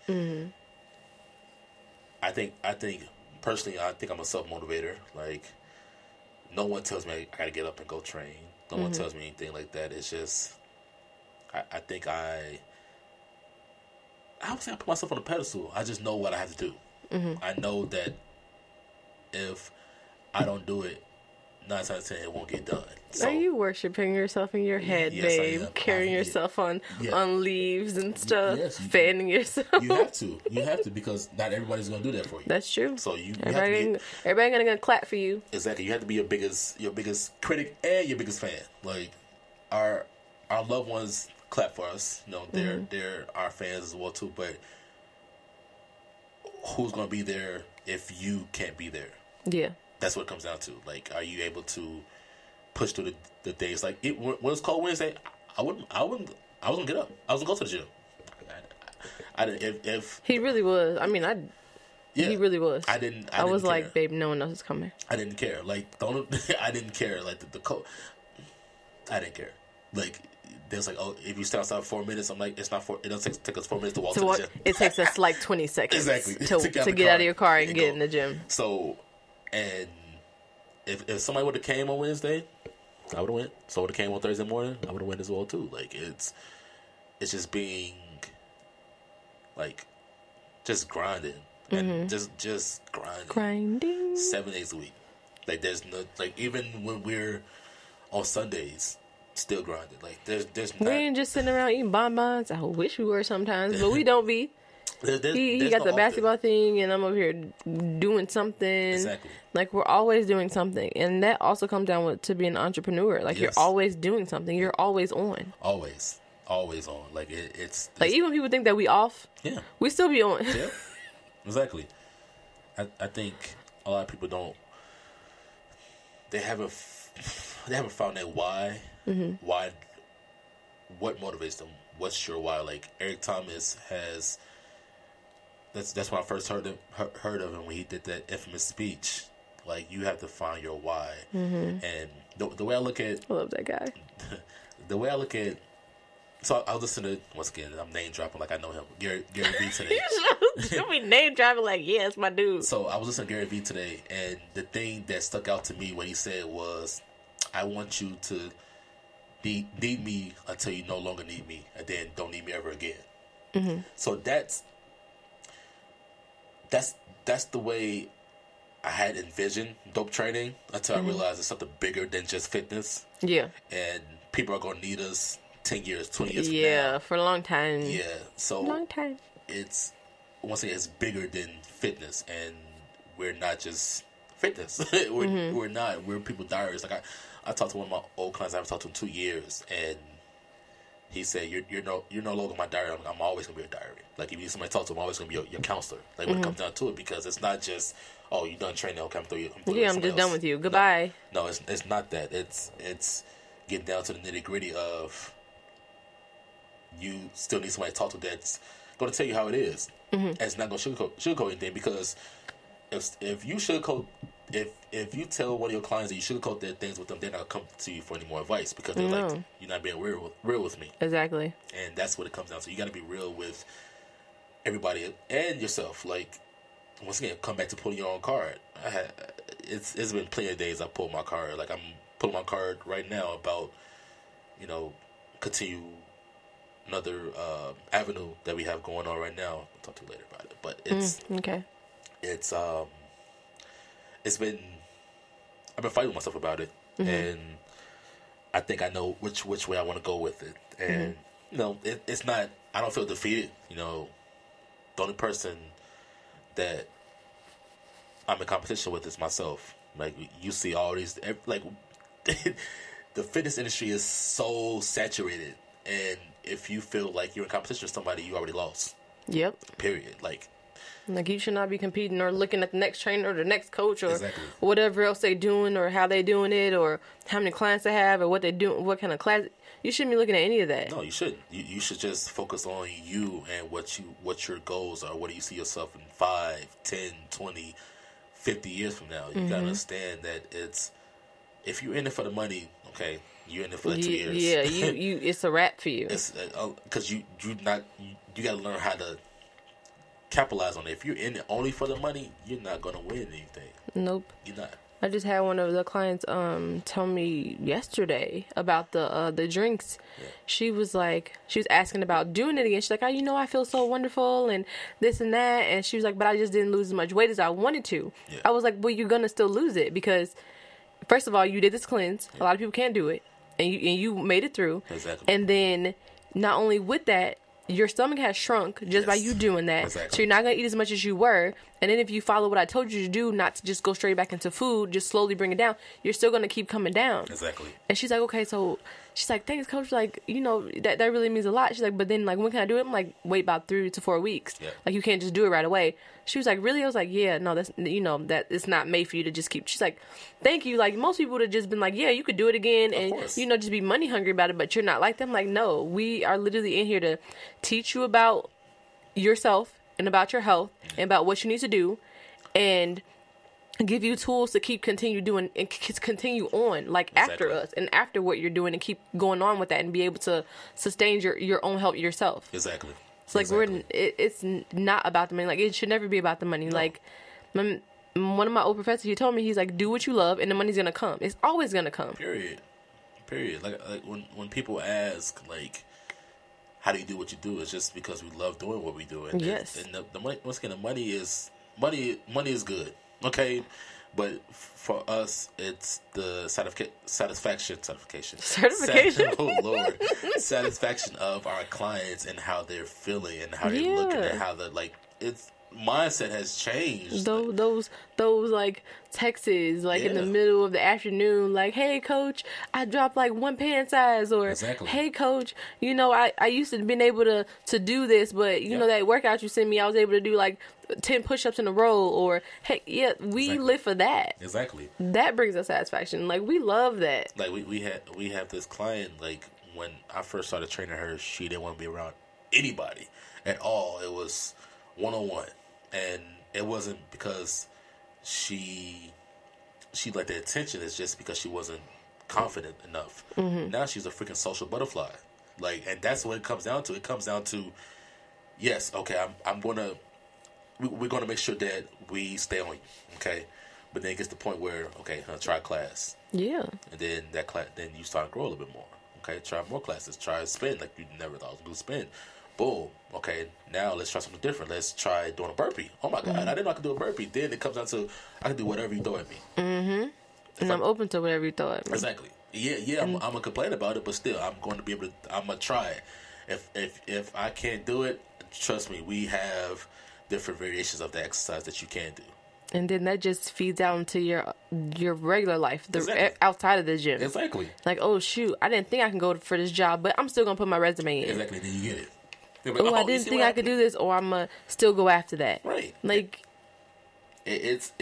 I think personally, I think I'm a self-motivator. Like no one tells me I gotta get up and go train. No one tells me anything like that. It's just I think I would say I put myself on a pedestal. I just know what I have to do. I know that if I don't do it, 9 times out of 10 it won't get done. So, are you worshiping yourself in your head, yes, babe? Carrying yourself on leaves and stuff, fanning yourself. You have to, because not everybody's gonna do that for you. That's true. So everybody gonna clap for you. Exactly. You have to be your biggest critic and your biggest fan. Like our loved ones clap for us. You know, they're our fans as well too. But who's gonna be there if you can't be there? Yeah. That's what it comes down to. Like, are you able to push through the days? Like, when it's cold Wednesday, I wasn't gonna get up. I was gonna go to the gym. I didn't. If he really was. I mean, he really was. I didn't was care. Like, babe, no one else is coming. I didn't care. Like, I didn't care. Like the cold. I didn't care. Like, there's like, oh, if you stand outside for 4 minutes, I'm like, it's not it doesn't take us 4 minutes to walk to the gym. It takes us like 20 seconds exactly to get out of your car and get in the gym. So. And if somebody would have came on Wednesday, I would have went. So would have came on Thursday morning, I would have went as well too. Like it's just being like just grinding and just grinding 7 days a week. Like there's no like even when we're on Sundays, still grinding. Like there's we ain't just sitting around eating bonbons. I wish we were sometimes, but we don't be. He got the basketball thing, and I'm over here doing something. Exactly. Like, we're always doing something, and that also comes down to being an entrepreneur. Like, you're always doing something. You're always on. Always on. Like it's like, even when people think that we off, we still be on. Yeah, exactly. I think a lot of people don't. They haven't found that why. Mm-hmm. Why? What motivates them? What's your why? Like Eric Thomas has. That's when I first heard of him when he did that infamous speech. Like, you have to find your why. Mm-hmm. And the way I look at... I love that guy. The way I look at... So I was listening to... Once again, I'm name dropping like I know him. Gary Vee today. You be name dropping like, yeah, it's my dude. So I was listening to Gary Vee today, and the thing that stuck out to me when he said was, I want you to need me until you no longer need me, and then don't need me ever again. Mm-hmm. So that's the way I had envisioned dope training until I realized it's something bigger than just fitness. Yeah. And people are going to need us 10 years, 20 years from now. Yeah, for a long time. Yeah. So long time. It's, once again, it's bigger than fitness. And we're not just fitness. We're not. We're people diaries. Like, I talked to one of my old clients I haven't talked to in 2 years, and he said, "You're no longer my diary. I'm always gonna be your diary. Like, if you need somebody to talk to, I'm always gonna be your counselor. Like, when it comes down to it, because it's not just, oh, you done training, okay, I'm through you. I'm just done with you. Goodbye." No, it's not that. It's getting down to the nitty gritty of you still need somebody to talk to that's gonna tell you how it is. Mm-hmm. And it's not gonna sugarcoat anything, because if you sugarcoat. If you tell one of your clients that you sugarcoat their things with them, they're not come to you for any more advice, because they're like, you're not being real with me. Exactly. And that's what it comes down to. You got to be real with everybody and yourself. Like, once again, come back to pulling your own card. It's been plenty of days I pulled my card. Like, I'm pulling my card right now about, continue another avenue that we have going on right now. I'll talk to you later about it. But it's okay. I've been fighting with myself about it, and I think I know which way I want to go with it. And it's not. I don't feel defeated. The only person that I'm in competition with is myself. Like, you see all these, like, the fitness industry is so saturated, and if you feel like you're in competition with somebody, you already lost. Yep. Period. Like, you should not be competing or looking at the next trainer or the next coach or whatever else they doing or how they doing it or how many clients they have or what they do, what kind of class. You shouldn't be looking at any of that. No, you shouldn't. You should just focus on you and what your goals are. What do you see yourself in 5, 10, 20, 50 years from now? You gotta understand that if you're in it for the money, okay, you're in it for the 2 years. Yeah, you it's a wrap for you. It's because you gotta learn how to capitalize on it. If you're in it only for the money, you're not gonna win anything. Nope. You're not. I just had one of the clients tell me yesterday about the drinks. Yeah. She was asking about doing it again. She's like, I feel so wonderful and this and that. And she was like, but I just didn't lose as much weight as I wanted to. Yeah. I was like, well, you're gonna still lose it, because first of all, you did this cleanse. Yeah. A lot of people can't do it, and you made it through. Exactly. And then not only with that, your stomach has shrunk just by you doing that. Exactly. So you're not going to eat as much as you were. And then if you follow what I told you to do, not to just go straight back into food, just slowly bring it down, you're still going to keep coming down. Exactly. And she's like, okay, so she's like, thanks, coach. Like, that really means a lot. She's like, but then, like, when can I do it? I'm like, wait about 3 to 4 weeks. Yeah. Like, you can't just do it right away. She was like, really? I was like, yeah, no, that's, that it's not made for you to just keep. She's like, thank you. Like, most people would have just been like, yeah, you could do it again and, just be money hungry about it, but you're not like them. Like, no, we are literally in here to teach you about yourself and about your health and about what you need to do and give you tools to continue doing and continue on, like, after us and after what you're doing, and keep going on with that and be able to sustain your own health yourself. Exactly. So, like, it's not about the money. Like, it should never be about the money. No. Like, one of my old professors, he told me, he's like, do what you love and the money's gonna come. It's always gonna come. Period. Like when people ask, like, how do you do what you do? It's just because we love doing what we do. And yes. And the money, once again, the money is good. Okay. But for us, it's the certification. Certification? Oh, Lord. satisfaction of our clients and how they're feeling and how they're looking and how the like it's mindset has changed. Those like texts like in the middle of the afternoon, like, hey coach, I dropped like 1 pant size, or hey coach, you know, I used to been able to do this, but you know that workout you sent me, I was able to do like 10 push-ups in a row, or hey, we live for that. Exactly. That brings us satisfaction. Like, we love that. Like we have this client, like when I first started training her, she didn't want to be around anybody at all. It was one-on-one. And it wasn't because she liked the attention. It's just because she wasn't confident enough. Mm-hmm. Now she's a freaking social butterfly. Like, and that's what it comes down to. It comes down to, yes, okay, we're gonna make sure that we stay on you, okay? But then it gets to the point where, okay, try class. Yeah. And then that class, then you start to grow a little bit more. Okay, try more classes. Try spin like you never thought it was gonna spin. Boom. Okay, now let's try something different. Let's try doing a burpee. Oh my God, I didn't know I could do a burpee. Then it comes down to I can do whatever you throw at me. Mm-hmm. And I'm open to whatever you throw at me. Exactly. Yeah. I'm gonna complain about it, but still, I'm going to be able to. I'm gonna try it. If I can't do it, trust me, we have different variations of the exercise that you can do. And then that just feeds out into your regular life, outside of the gym. Exactly. Like, oh shoot, I didn't think I can go for this job, but I'm still gonna put my resume in. Exactly. Then you get it. Like, I didn't think I could do this, or I'm gonna still go after that. Right. Like, it's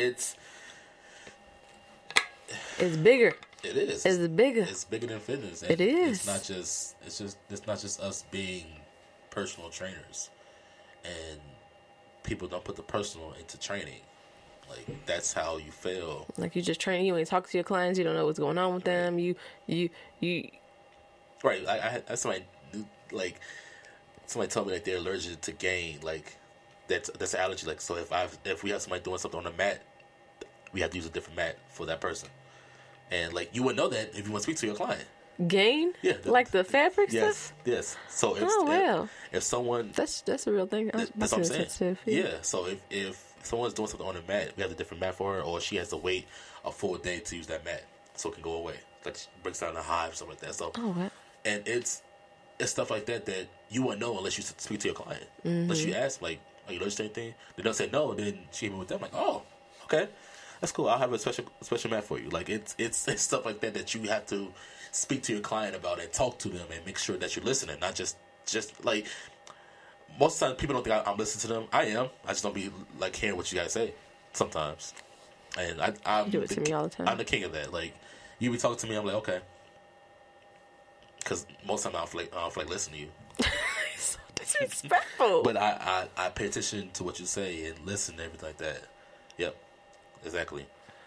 bigger. It is. It's bigger. It's bigger than fitness. It is. It's not just us being personal trainers, and people don't put the personal into training. Like, that's how you fail. Like, you just train. You ain't talk to your clients. You don't know what's going on with them. You. Right. I had somebody like. Somebody told me that they're allergic to gain, like that's an allergy. Like, so if we have somebody doing something on the mat, we have to use a different mat for that person. And like, you wouldn't know that if you want to speak to your client. Gain? Yeah. Like the fabric stuff? Yes. So if someone that's a real thing. That's what I'm saying. Yeah. So if someone's doing something on the mat, we have a different mat for her, or she has to wait a full day to use that mat so it can go away. Like, she breaks down the hive, something like that. So and it's stuff like that you wouldn't know unless you speak to your client. Mm-hmm. Unless you ask, like, are you allergic to anything? They don't say no, then she hit me with them, like, oh, okay, that's cool. I'll have a special mat for you. Like, it's stuff like that you have to speak to your client about and talk to them and make sure that you're listening, not just like, most of the time people don't think I'm listening to them. I am. I just don't be like hearing what you guys say sometimes. And I'm do it to me all the time. I'm the king of that. Like, you be talking to me, I'm like, okay. Because most of the time I don't feel like listening to you. So disrespectful. But I pay attention to what you say and listen and everything like that. Yep. Exactly.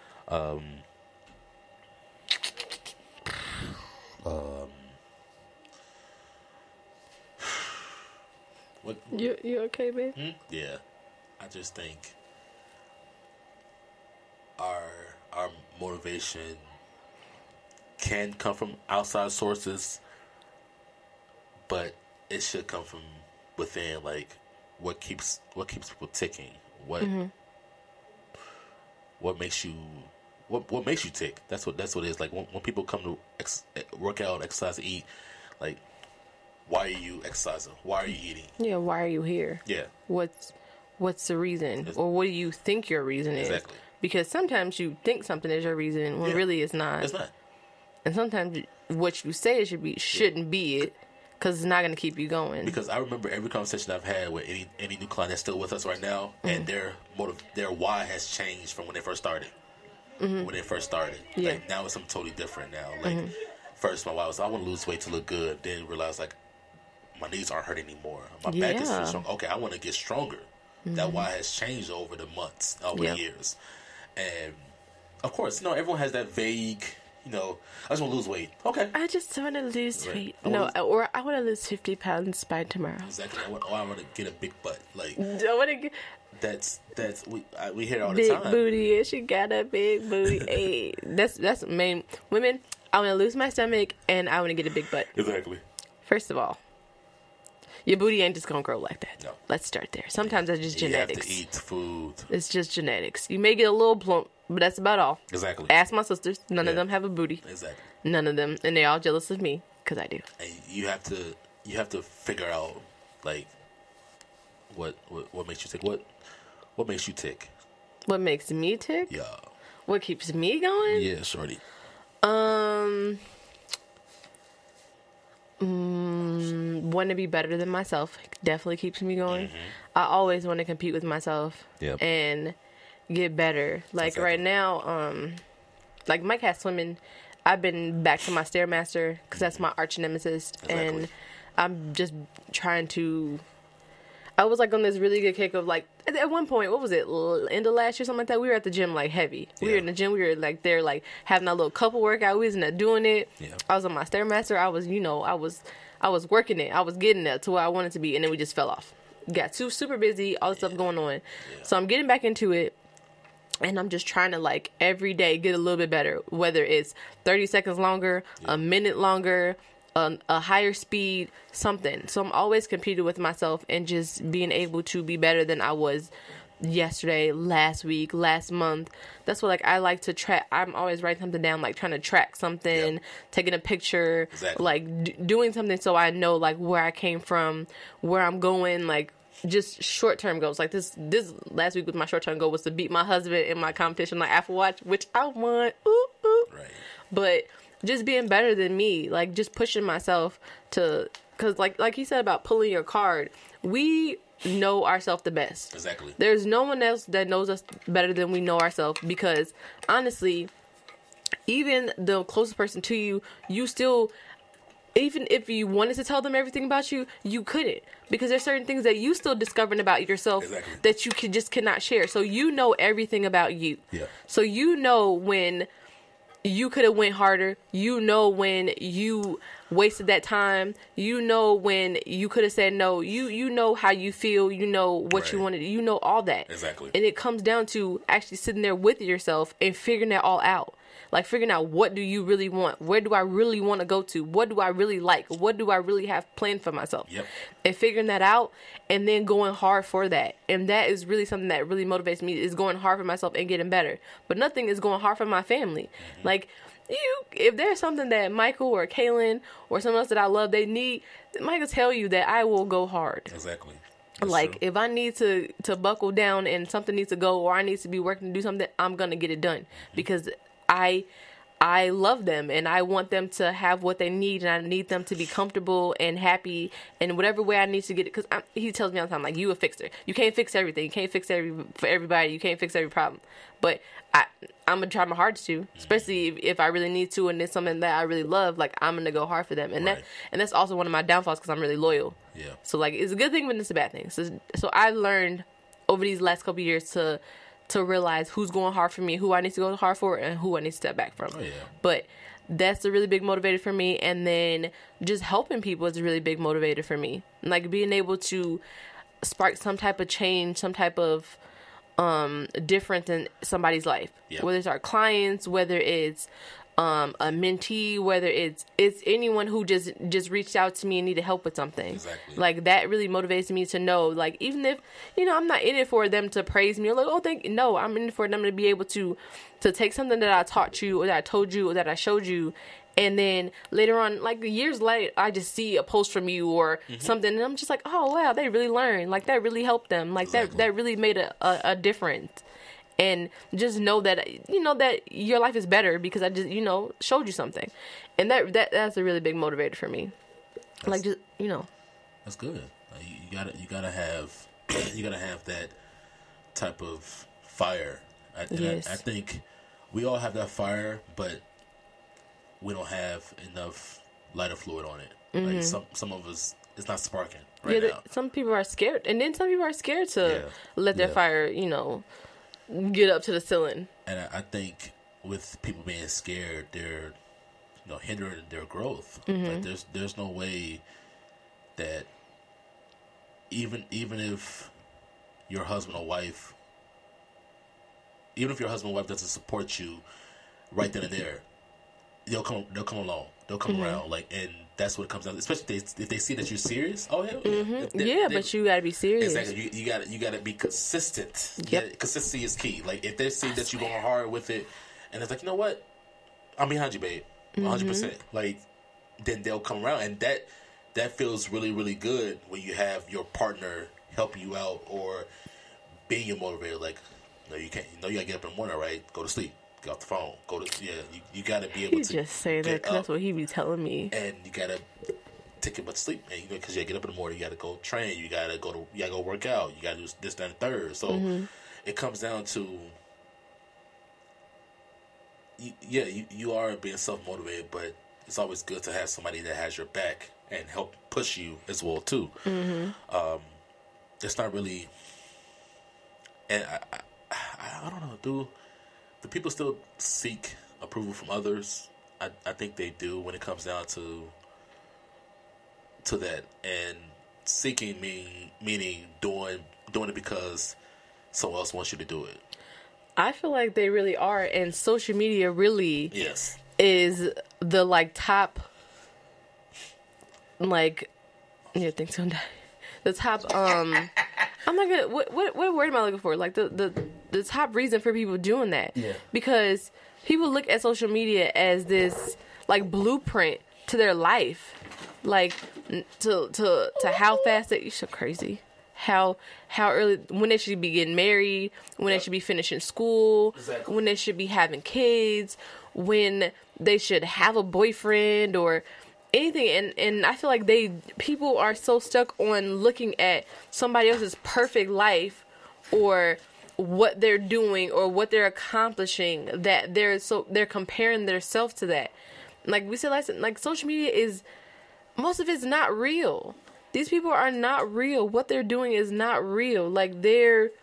What? You okay, babe? Yeah. I just think our motivation can come from outside sources, but it should come from within. Like, what keeps people ticking? What makes you tick? That's what it is. Like, when people come to work out, exercise, eat, like, why are you exercising? Why are you eating? Yeah, why are you here? Yeah. What's the reason? Or what do you think your reason is? Exactly. Because sometimes you think something is your reason when really it's not. It's not. And sometimes what you say it shouldn't be it, because it's not going to keep you going. Because I remember every conversation I've had with any new client that's still with us right now, and their why has changed from when they first started. When they first started, like, now it's something totally different now. Like, first my wife was, I want to lose weight to look good. Then realized, like, my knees aren't hurting anymore. My back is strong. Okay, I want to get stronger. That why has changed over the months, over the years. And of course, everyone has that vague, I just want to lose weight. Okay. I just want to lose weight. Or I want to lose 50 pounds by tomorrow. Exactly. I want to get a big butt. Like, I want to get... we hear it all the time. Big booty, and she got a big booty. Hey, that's main women. I want to lose my stomach, and I want to get a big butt. Exactly. First of all, your booty ain't just gonna grow like that. No. Let's start there. Sometimes that's just genetics. You have to eat food. It's just genetics. You may get a little plump, but that's about all. Exactly. Ask my sisters. None of them have a booty. Exactly. None of them, and they're all jealous of me. Because I do. And you have to figure out like what makes you tick. What makes you tick? What makes me tick? Yeah. What keeps me going? Yeah, shorty. Want to be better than myself definitely keeps me going. I always want to compete with myself and get better. Like right now, like Mike has swimming. I've been back to my Stairmaster because that's my arch nemesis, and I'm just trying to. I was like on this really good kick of like at one point, what was it, end of last year, something like that. We were at the gym like heavy. We were in the gym. We were like there, like having a little couple workout. We was in there doing it. I was on my Stairmaster. I was, I was working it. I was getting there to where I wanted to be, and then we just fell off. Got super busy. All this stuff going on. So I'm getting back into it. And I'm just trying to, like, every day get a little bit better, whether it's 30 seconds longer, a minute longer, a higher speed, something. So I'm always competing with myself and just being able to be better than I was yesterday, last week, last month. That's what, like, I like to track. I'm always writing something down, like, trying to track something, taking a picture, like, doing something so I know, like, where I came from, where I'm going, like, just short-term goals. Like this last week with my short-term goal was to beat my husband in my competition like Apple Watch, which I won. Right. But just being better than me, like just pushing myself to, because like he said about pulling your card, we know ourselves the best. Exactly. There's no one else that knows us better than we know ourselves, because honestly, even the closest person to you, you still, even if you wanted to tell them everything about you, you couldn't, because there's certain things that you still discovering about yourself that you cannot share. So you know everything about you. Yeah. So you know when you could have went harder. You know when you wasted that time. You know when you could have said no. You know how you feel. You know what you wanted. You know all that. Exactly. And it comes down to actually sitting there with yourself and figuring that all out. Like figuring out, what do you really want? Where do I really want to go to? What do I really like? What do I really have planned for myself? Yep. And figuring that out and then going hard for that. And that is really something that really motivates me, is going hard for myself and getting better. But nothing is going hard for my family. Mm-hmm. Like, if there's something that Michael or Kaylin or someone else that I love, they need, Michael tell you that I will go hard. Exactly. That's like, true. If I need to buckle down and something needs to go, or I need to be working to do something, I'm going to get it done. Mm-hmm. Because I love them and I want them to have what they need, and I need them to be comfortable and happy in whatever way I need to get it. Because he tells me all the time, like, you a fixer. You can't fix everything. You can't fix for everybody. You can't fix every problem. But I'm going to try my hardest to, especially if I really need to and it's something that I really love. Like, I'm going to go hard for them. And that's also one of my downfalls, because I'm really loyal. Yeah. So, like, it's a good thing, but it's a bad thing. So I've learned over these last couple of years to realize who's going hard for me, who I need to go hard for, and who I need to step back from. Oh, yeah. But that's a really big motivator for me. And then just helping people is a really big motivator for me. Like, being able to spark some type of change, some type of difference in somebody's life. Yep. Whether it's our clients, whether it's a mentee, whether it's anyone who just reached out to me and needed help with something. Exactly. Like, that really motivates me to know, like, even if, I'm not in it for them to praise me or like, no, I'm in it for them to be able to take something that I taught you, or that I told you, or that I showed you, and then later on, like years later, I just see a post from you or something, and I'm just like, oh wow, they really learned. Like, that really helped them. Like, that really made a difference. And just know that, that your life is better because I just, showed you something. And that's a really big motivator for me. Like, just, That's good. You gotta have that type of fire. I think we all have that fire, but we don't have enough lighter fluid on it. Mm-hmm. Like, some of us, it's not sparking right now. Some people are scared. And then some people are scared to let their fire, get up to the ceiling. And I think with people being scared, they're hindering their growth. Mm-hmm. Like, there's no way that even if your husband or wife doesn't support you right then and there, they'll come along, they'll come around, like, and that's what it comes down to. Especially if they see that you're serious. Oh hell yeah! But you gotta be serious. Exactly. You gotta be consistent. Yep. Consistency is key. Like, if they see that you're going hard with it, and it's like, you know what, I'm behind you, babe, 100%. Like, then they'll come around, and that feels really, really good when you have your partner help you out or being your motivator. Like, no, you can't. You gotta get up in the morning, right? Go to sleep. Get off the phone. You gotta be able to just say that because that's what he be telling me. And you gotta take a bunch of sleep, and because you gotta get up in the morning, you gotta go train, you gotta go work out, you gotta do this, that, and third. So it comes down to, you are being self-motivated, but it's always good to have somebody that has your back and help push you as well too. It's not really, and I don't know, do people still seek approval from others? I think they do when it comes down to that, and seeking meaning doing it because someone else wants you to do it. I feel like they really are, and social media really yes is the like top like things gonna die. The top I'm not gonna what word am I looking for? Like the top reason for people doing that. Yeah. Because people look at social media as this like blueprint to their life. Like to how fast you're so crazy. How early, when they should be getting married, when they should be finishing school, exactly. When they should be having kids, when they should have a boyfriend or anything. And I feel like people are so stuck on looking at somebody else's perfect life or what they're doing or what they're accomplishing that they're comparing themselves to that. Like we said last time, like social media is, most of it's not real. These people are not real. What they're doing is not real. Like they're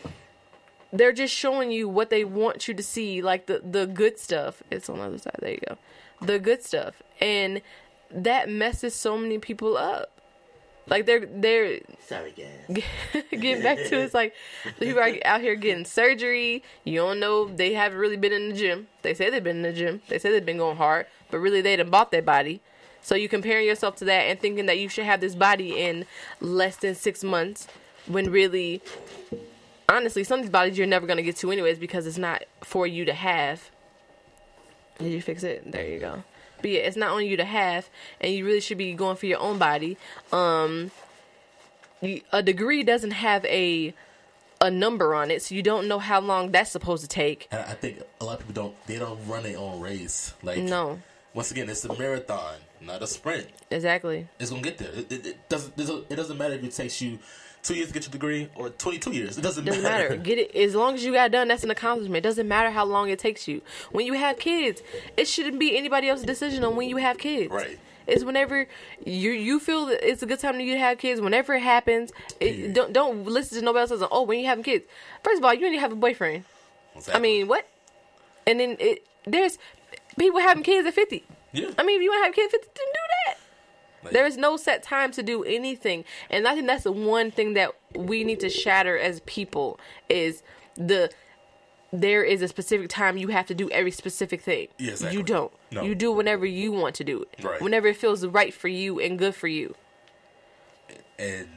just showing you what they want you to see, like the good stuff. It's on the other side. There you go. The good stuff. And that messes so many people up. Like they're sorry guys. Getting back to it's like people are out here getting surgery. You don't know, they haven't really been in the gym. They say they've been in the gym. They say they've been going hard, but really they done bought their body. So you comparing yourself to that and thinking that you should have this body in less than 6 months, when really, honestly, some of these bodies you're never going to get to anyways because it's not for you to have. Did you fix it? There you go. But yeah, it's not on you to have, and you really should be going for your own body. A degree doesn't have a number on it, so you don't know how long that's supposed to take. And I think a lot of people don't run their own race. Like, no. Once again, it's a marathon, not a sprint. Exactly. It's gonna get there. It doesn't matter if it takes you 2 years to get your degree or 22 years. It doesn't matter. Get it. As long as you got done, that's an accomplishment. It doesn't matter how long it takes you. When you have kids, it shouldn't be anybody else's decision on when you have kids. Right. It's whenever you feel that it's a good time to you to have kids. Whenever it happens, don't listen to nobody else saying, "Oh, when you having kids." First of all, you don't even have a boyfriend. Exactly. I mean, what? And then there's people having kids at 50. Yeah. I mean, if you want to have kids at 50, then do that. Like, there is no set time to do anything. And I think that's the one thing that we need to shatter as people is there is a specific time you have to do every specific thing. Yeah, exactly. You don't. No. You do whenever you want to do it. Right. Whenever it feels right for you and good for you. And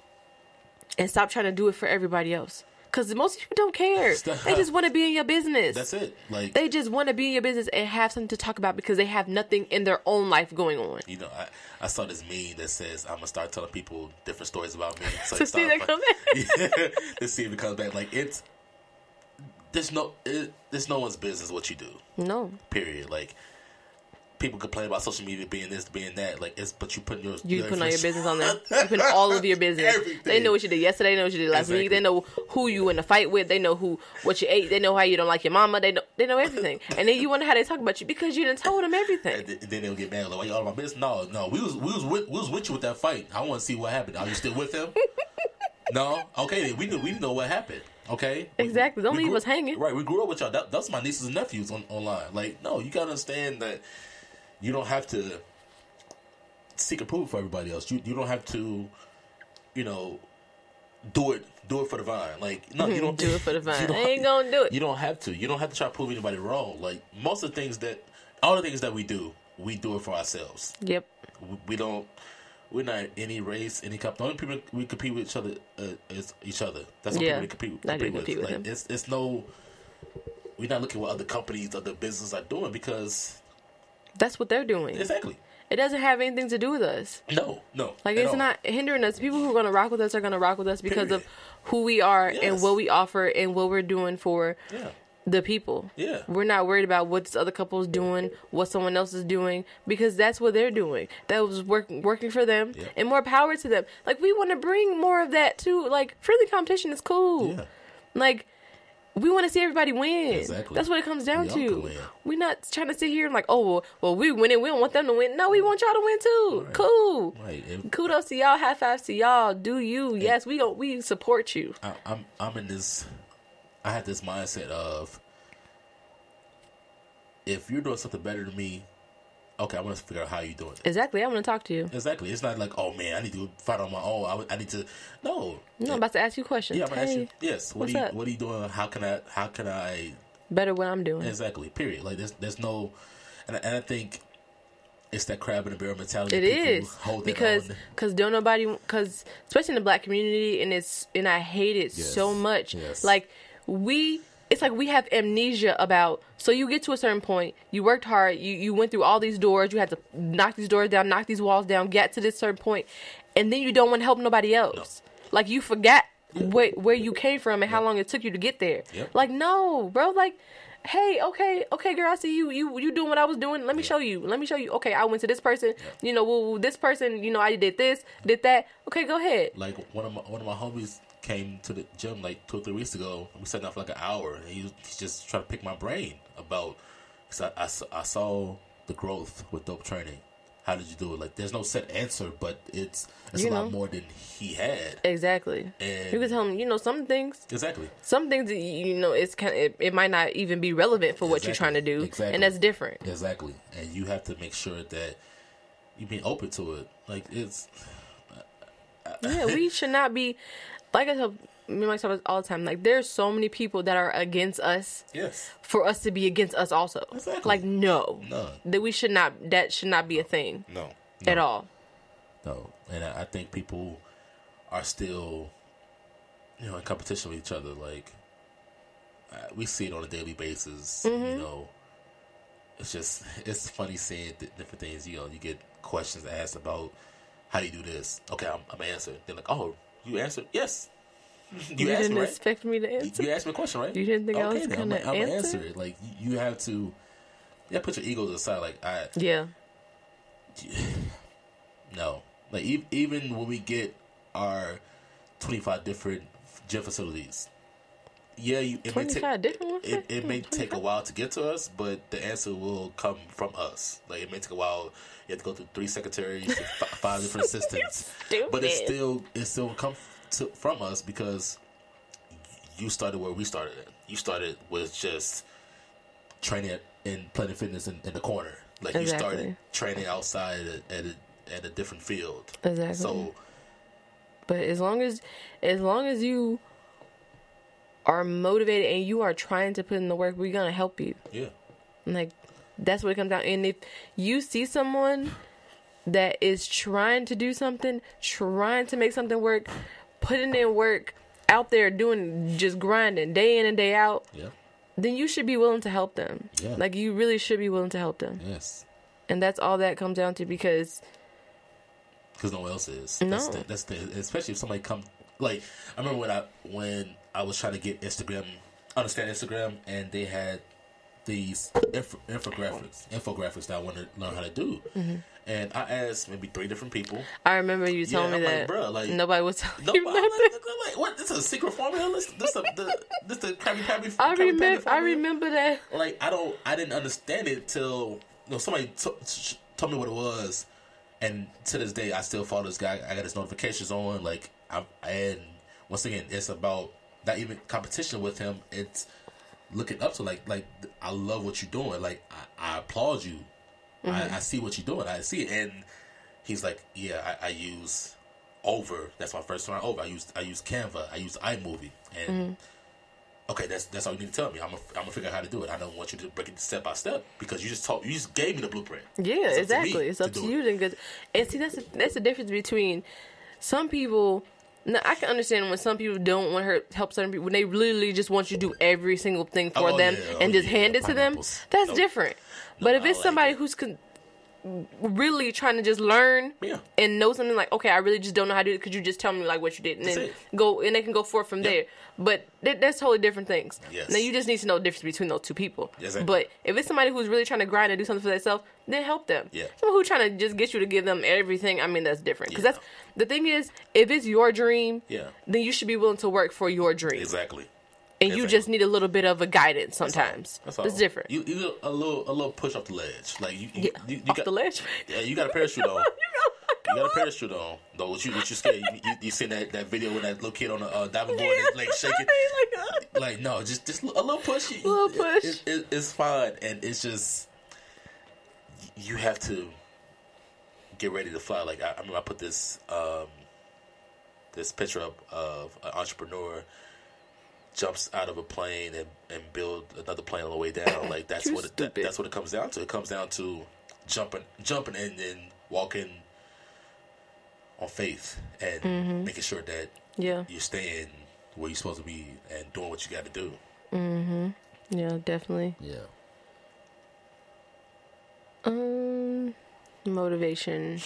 stop trying to do it for everybody else. Because most people don't care. They just want to be in your business. That's it. Like, they just want to be in your business and have something to talk about because they have nothing in their own life going on. You know, I saw this meme that says I'm gonna start telling people different stories about me. So to see if they come back. Yeah, to see if it comes back. Like there's no one's business what you do. No. Period. Like, people complain about social media being this, being that. Like, but you put your put all your business on there. You put all of your business. Everything. They know what you did yesterday. They know what you did last Exactly. week. They know who you in a fight with. They know what you ate. They know how you don't like your mama. They know everything. And then you wonder how they talk about you because you done told them everything. And then they'll get mad. Like, why you all my business? No. We was with you with that fight. I want to see what happened. Are you still with him? No. Okay. We know what happened. Okay. Exactly. Don't leave us hanging. Right. We grew up with y'all. That's my nieces and nephews online. Like, no, you gotta understand that. You don't have to seek approval for everybody else. You don't have to, do it for the vine. Like, no, you don't do it for the vine. I ain't gonna do it. You don't have to. You don't have to try to prove anybody wrong. Like, all the things that we do it for ourselves. Yep. We're not any race, any company. The only people we compete with each other is each other. That's what people we compete with. Like, it's no. We're not looking what other companies, other businesses are doing because that's what they're doing. Exactly. It doesn't have anything to do with us. No. Like, at it's all. not hindering us. People who are going to rock with us are going to rock with us because Period. of who we are and Yes. what we offer and what we're doing for Yeah. the people. Yeah. We're not worried about what this other couple is doing, what someone else is doing, because that's what they're doing. That was working for them, Yeah. and more power to them. Like, we want to bring more of that too. Like, friendly competition is cool. Yeah. Like, we want to see everybody win. Exactly. That's what it comes down We all can to. win. We're not trying to sit here and like, oh, well, we winning. We don't want them to win. No, we want y'all to win too. Right. Cool. Right. Kudos to y'all. High fives to y'all. Do you? Yes, we support you. I'm in this. I had this mindset of, if you're doing something better than me, okay, I want to figure out how you're doing it. Exactly. I'm gonna talk to you. Exactly. It's not like, oh man, I need to fight on my own. I need to. No. No, I'm about to ask you questions. Yeah, I'm gonna ask Hey, you. Yes. what's up? What are you doing? How can I? Better what I'm doing. Exactly. Period. Like there's no, and I think it's that crab in the barrel mentality. It People is hold that because on. don't nobody, because especially in the black community, and I hate it Yes. so much. Yes. Like, it's like we have amnesia about. So you get to a certain point, you worked hard, you went through all these doors, you had to knock these doors down, knock these walls down, get to this certain point, and then you don't want to help nobody else. No. Like, you forgot where you came from and how long it took you to get there. Yep. Like, no, bro. Like, hey, okay, girl, I see you doing what I was doing. Let me show you. Okay, I went to this person. You know, well, this person. You know, I did this, did that. Okay, go ahead. Like one of my homies came to the gym like 2 or 3 weeks ago. We sat down for like an hour, and he's just trying to pick my brain about. Cause I saw the growth with dope training. How did you do it? Like, there's no set answer, but it's a lot more than he had. Exactly. And you can tell him, some things. Exactly. Some things, it's it might not even be relevant for what you're trying to do, and that's different. Exactly, and you have to make sure that you're being open to it. Like, it's. Yeah, we should not be. Like I tell me and my talk all the time. Like, there's so many people that are against us. Yes. For us to be against us also. Exactly. Like, no. None. That should not be a thing. No. At all. No. And I think people are still, in competition with each other. Like, we see it on a daily basis. Mm-hmm. It's funny seeing different things. You get questions asked about how you do this. Okay, I'm answering. They're like, oh, you answered? Yes. You asked didn't me, right? expect me to answer? You asked me a question, right? You didn't think I was then going to I'm answer? it. Like, you have to put your egos aside. Like, Yeah. No. Like, even when we get our 25 different gym facilities, it may take a while to get to us, but the answer will come from us. Like, it may take a while. You have to go through 3 secretaries, 5 different assistants, but it still come from us because you started where we started at. You started with just training in Planet Fitness in the corner. Like, exactly. You started training outside at a different field. Exactly. So, but as long as you are motivated and you are trying to put in the work, we're gonna help you. Yeah. Like, that's what it comes down. And if you see someone that is trying to do something, trying to make something work, putting in work, out there doing, just grinding day in and day out, then you should be willing to help them. Yeah. Like, you really should be willing to help them. Yes. And that's all that comes down to, because no one else is. No. That's the especially if somebody come. Like, I remember when I was trying to get understand Instagram, and they had these infographics that I wanted to learn how to do. Mm-hmm. And I asked maybe 3 different people. I remember you telling me that. Like, bro, like, nobody was telling you nothing. Like, what? This is a secret formula? This the Krabby Patty formula? I remember that. Like, I didn't understand it till somebody told me what it was, and to this day I still follow this guy. I got his notifications on. Like, and once again, it's about not even competition with him. It's looking up to like I love what you're doing. Like, I applaud you. Mm-hmm. I see what you're doing. I see it. And he's like, yeah, I use Over. That's my first one. Over. I use Canva. I use iMovie. And okay, that's all you need to tell me. I'm gonna figure out how to do it. I don't want you to break it step by step, because you just gave me the blueprint. Yeah, exactly. It's up to you. And see, that's the difference between some people. Now, I can understand when some people don't want to help certain people, when they literally just want you to do every single thing for them and just hand it to them. That's different. But if it's somebody who's really trying to just learn Yeah. and know something, like, okay, I really just don't know how to do it, could you just tell me like what you did, and That's then it. go, and they can go forth from there. But that's totally different things. Yes. Now you just need to know the difference between those two people. Exactly. But if it's somebody who's really trying to grind and do something for themselves, then help them. Yeah. Someone who's trying to just get you to give them everything, I mean, that's different. Because Yeah. that's the thing is, if it's your dream, Yeah. then you should be willing to work for your dream. Exactly. And you just need a little bit of a guidance sometimes. That's all. It's different. You a little push off the ledge. Like you Off got the ledge. Yeah, you got a parachute on. You got a parachute on. Though what you scared? You seen that video with that little kid on the diving board and like shaking? Like no, just a little push. A little push. It's fine, and it's just you have to get ready to fly. Like I remember I put this this picture up of an entrepreneur jumps out of a plane and build another plane on the way down. Like that's what it comes down to. It comes down to jumping and then walking on faith and making sure that you're staying where you're supposed to be and doing what you got to do. Yeah, definitely. Yeah. Motivation.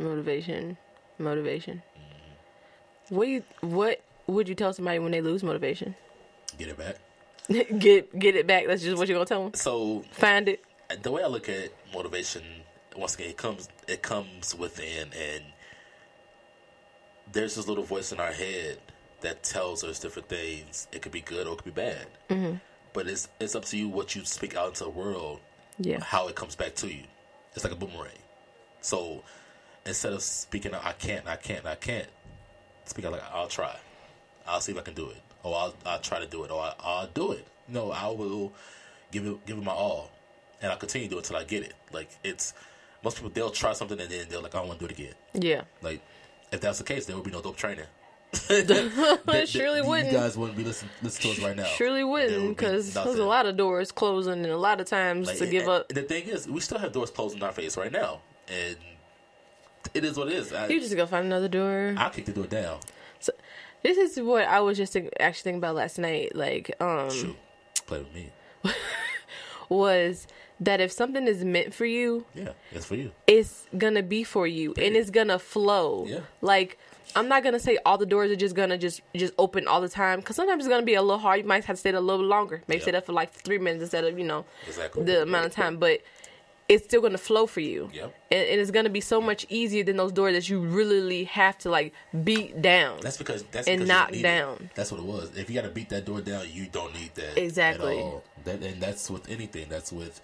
What would you tell somebody when they lose motivation? Get it back. Get it back. That's just what you're gonna tell them. So Find it. the way I look at motivation, once again, it comes within, and there's this little voice in our head that tells us different things. It could be good or it could be bad. But it's up to you what you speak out into the world. Yeah. How it comes back to you. It's like a boomerang. So instead of speaking out, I can't, speak out like, I'll try. I'll see if I can do it. Or I'll try to do it. Or I'll do it. No, I will give it my all. And I'll continue to do it until I get it. Like, most people, they'll try something and then they're like, I don't want to do it again. Yeah. Like, if that's the case, there would be no dope training. Surely wouldn't. You guys wouldn't be listening to us right now. Surely wouldn't, because there's a lot of doors closing and a lot of times to give up. The thing is, we still have doors closed in our face right now, and it is what it is. You just go find another door. I'll kick the door down. So, this is what I was just actually thinking about last night. Like, Shoot, play with me. Was that if something is meant for you, yeah, it's for you. It's gonna be for you, and it's gonna flow. Yeah. Like, I'm not gonna say all the doors are just gonna just open all the time, because sometimes it's gonna be a little hard. You might have to stay there a little bit longer. Maybe stay there for like 3 minutes instead of exactly the amount of time. But it's still gonna flow for you. Yep. And it's gonna be so much easier than those doors that you really have to like beat down. That's because knock you down. It. That's what it was. If you got to beat that door down, you don't need that Exactly. at all. And that's with anything. That's with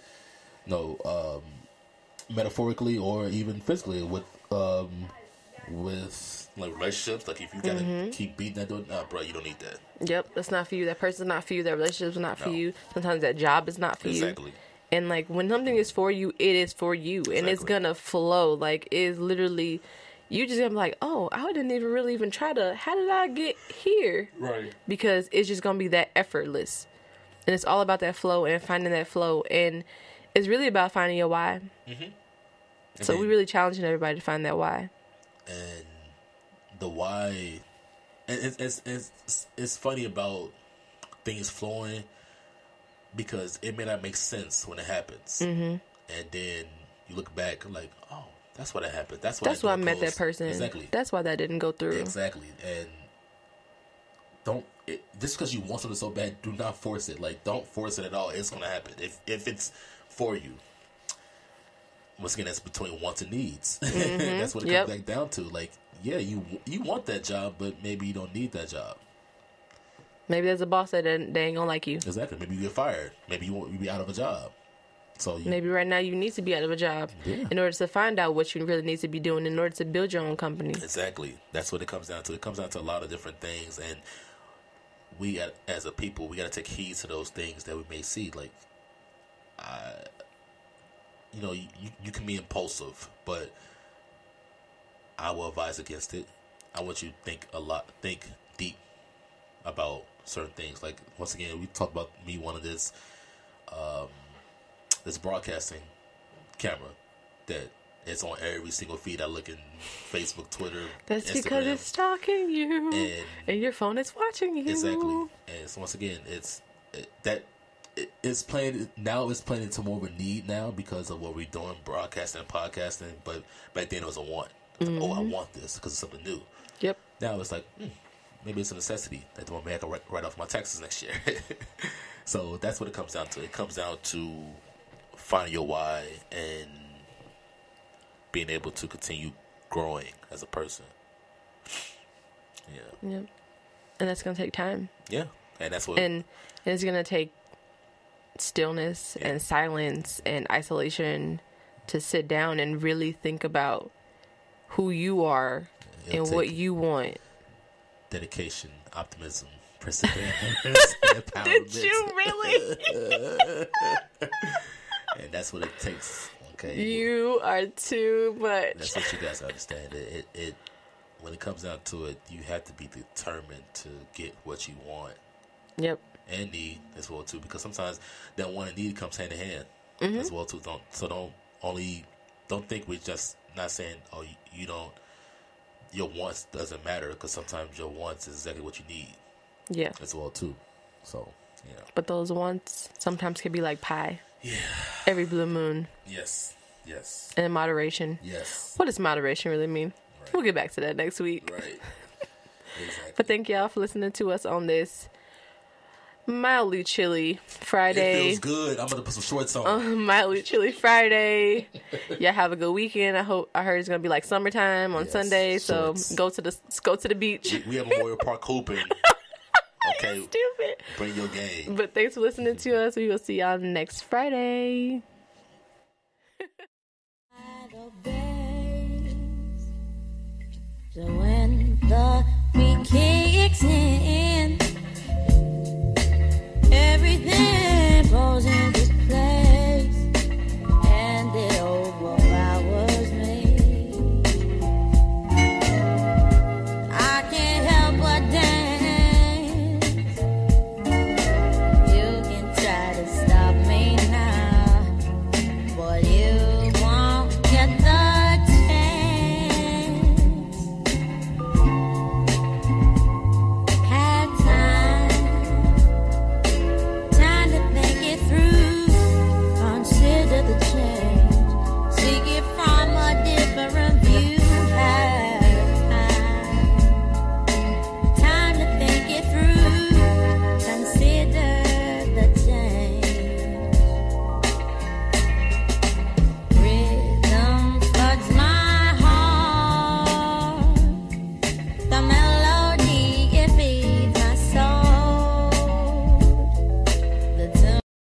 metaphorically or even physically with like relationships. Like if you gotta keep beating that door, nah, bro, you don't need that. Yep, that's not for you. That person's not for you. That relationship's not for you. Sometimes that job is not for you. Exactly. And like when something is for you, it is for you, and it's gonna flow. Like it's literally, you just gonna be like, oh, I didn't even really even try to. How did I get here? Right. Because it's just gonna be that effortless, and it's all about that flow and finding that flow, and it's really about finding your why. So we really challenging everybody to find that why. And the why, and it's funny about things flowing, because it may not make sense when it happens, and then you look back like, oh, that's why that happened. That's why I met that person. Exactly. That's why that didn't go through. Exactly. And just because you want something so bad, do not force it. Like, don't force it at all. It's gonna happen if it's for you. Once again, that's between wants and needs. That's what it comes back down to. Like, yeah, you want that job, but maybe you don't need that job. Maybe there's a boss that they ain't gonna like you. Exactly. Maybe you get fired. Maybe you be out of a job. So maybe right now you need to be out of a job in order to find out what you really need to be doing in order to build your own company. Exactly. That's what it comes down to. It comes down to a lot of different things, and we as a people, we got to take heed to those things that we may see. Like, you can be impulsive, but I will advise against it. I want you to think deep about certain things. Like, once again, we talked about me wanting this broadcasting camera that it's on every single feed I look in Facebook, Twitter, That's Instagram. because it's stalking you, and your phone is watching you. Exactly. And so once again, that it's playing now. It's playing into more of a need now because of what we're doing, broadcasting and podcasting. But back then it was a want. It was like, oh, I want this because it's something new. Yep. Now it's like maybe it's a necessity that the moment I can write off my taxes next year. So that's what it comes down to. It comes down to finding your why and being able to continue growing as a person. Yeah. Yep. And that's gonna take time. Yeah. And that's what. And it's gonna take stillness and silence and isolation to sit down and really think about who you are and what you want. Dedication, optimism, perseverance, empowerment. Did you really? And that's what it takes. Okay. You are too much. That's what you guys understand. It when it comes down to it, you have to be determined to get what you want. Yep. And need as well too, because sometimes that want and need comes hand in hand as well too. Don't think we're just not saying you don't. Your wants doesn't matter, because sometimes your wants is exactly what you need. Yeah. As well too. So yeah. But those wants sometimes can be like pie. Yeah. Every blue moon. Yes. Yes. And moderation. Yes. What does moderation really mean? Right. We'll get back to that next week. Right. Exactly. But thank y'all for listening to us on this mildly chilly Friday. It feels good. I'm gonna put some shorts on. Mildly chilly Friday. Y'all have a good weekend. I heard it's gonna be like summertime on Sunday, shorts. so go to the beach. We have Memorial Park hooping. Okay. Stupid. Bring your game. But thanks for listening to us. We will see y'all next Friday. So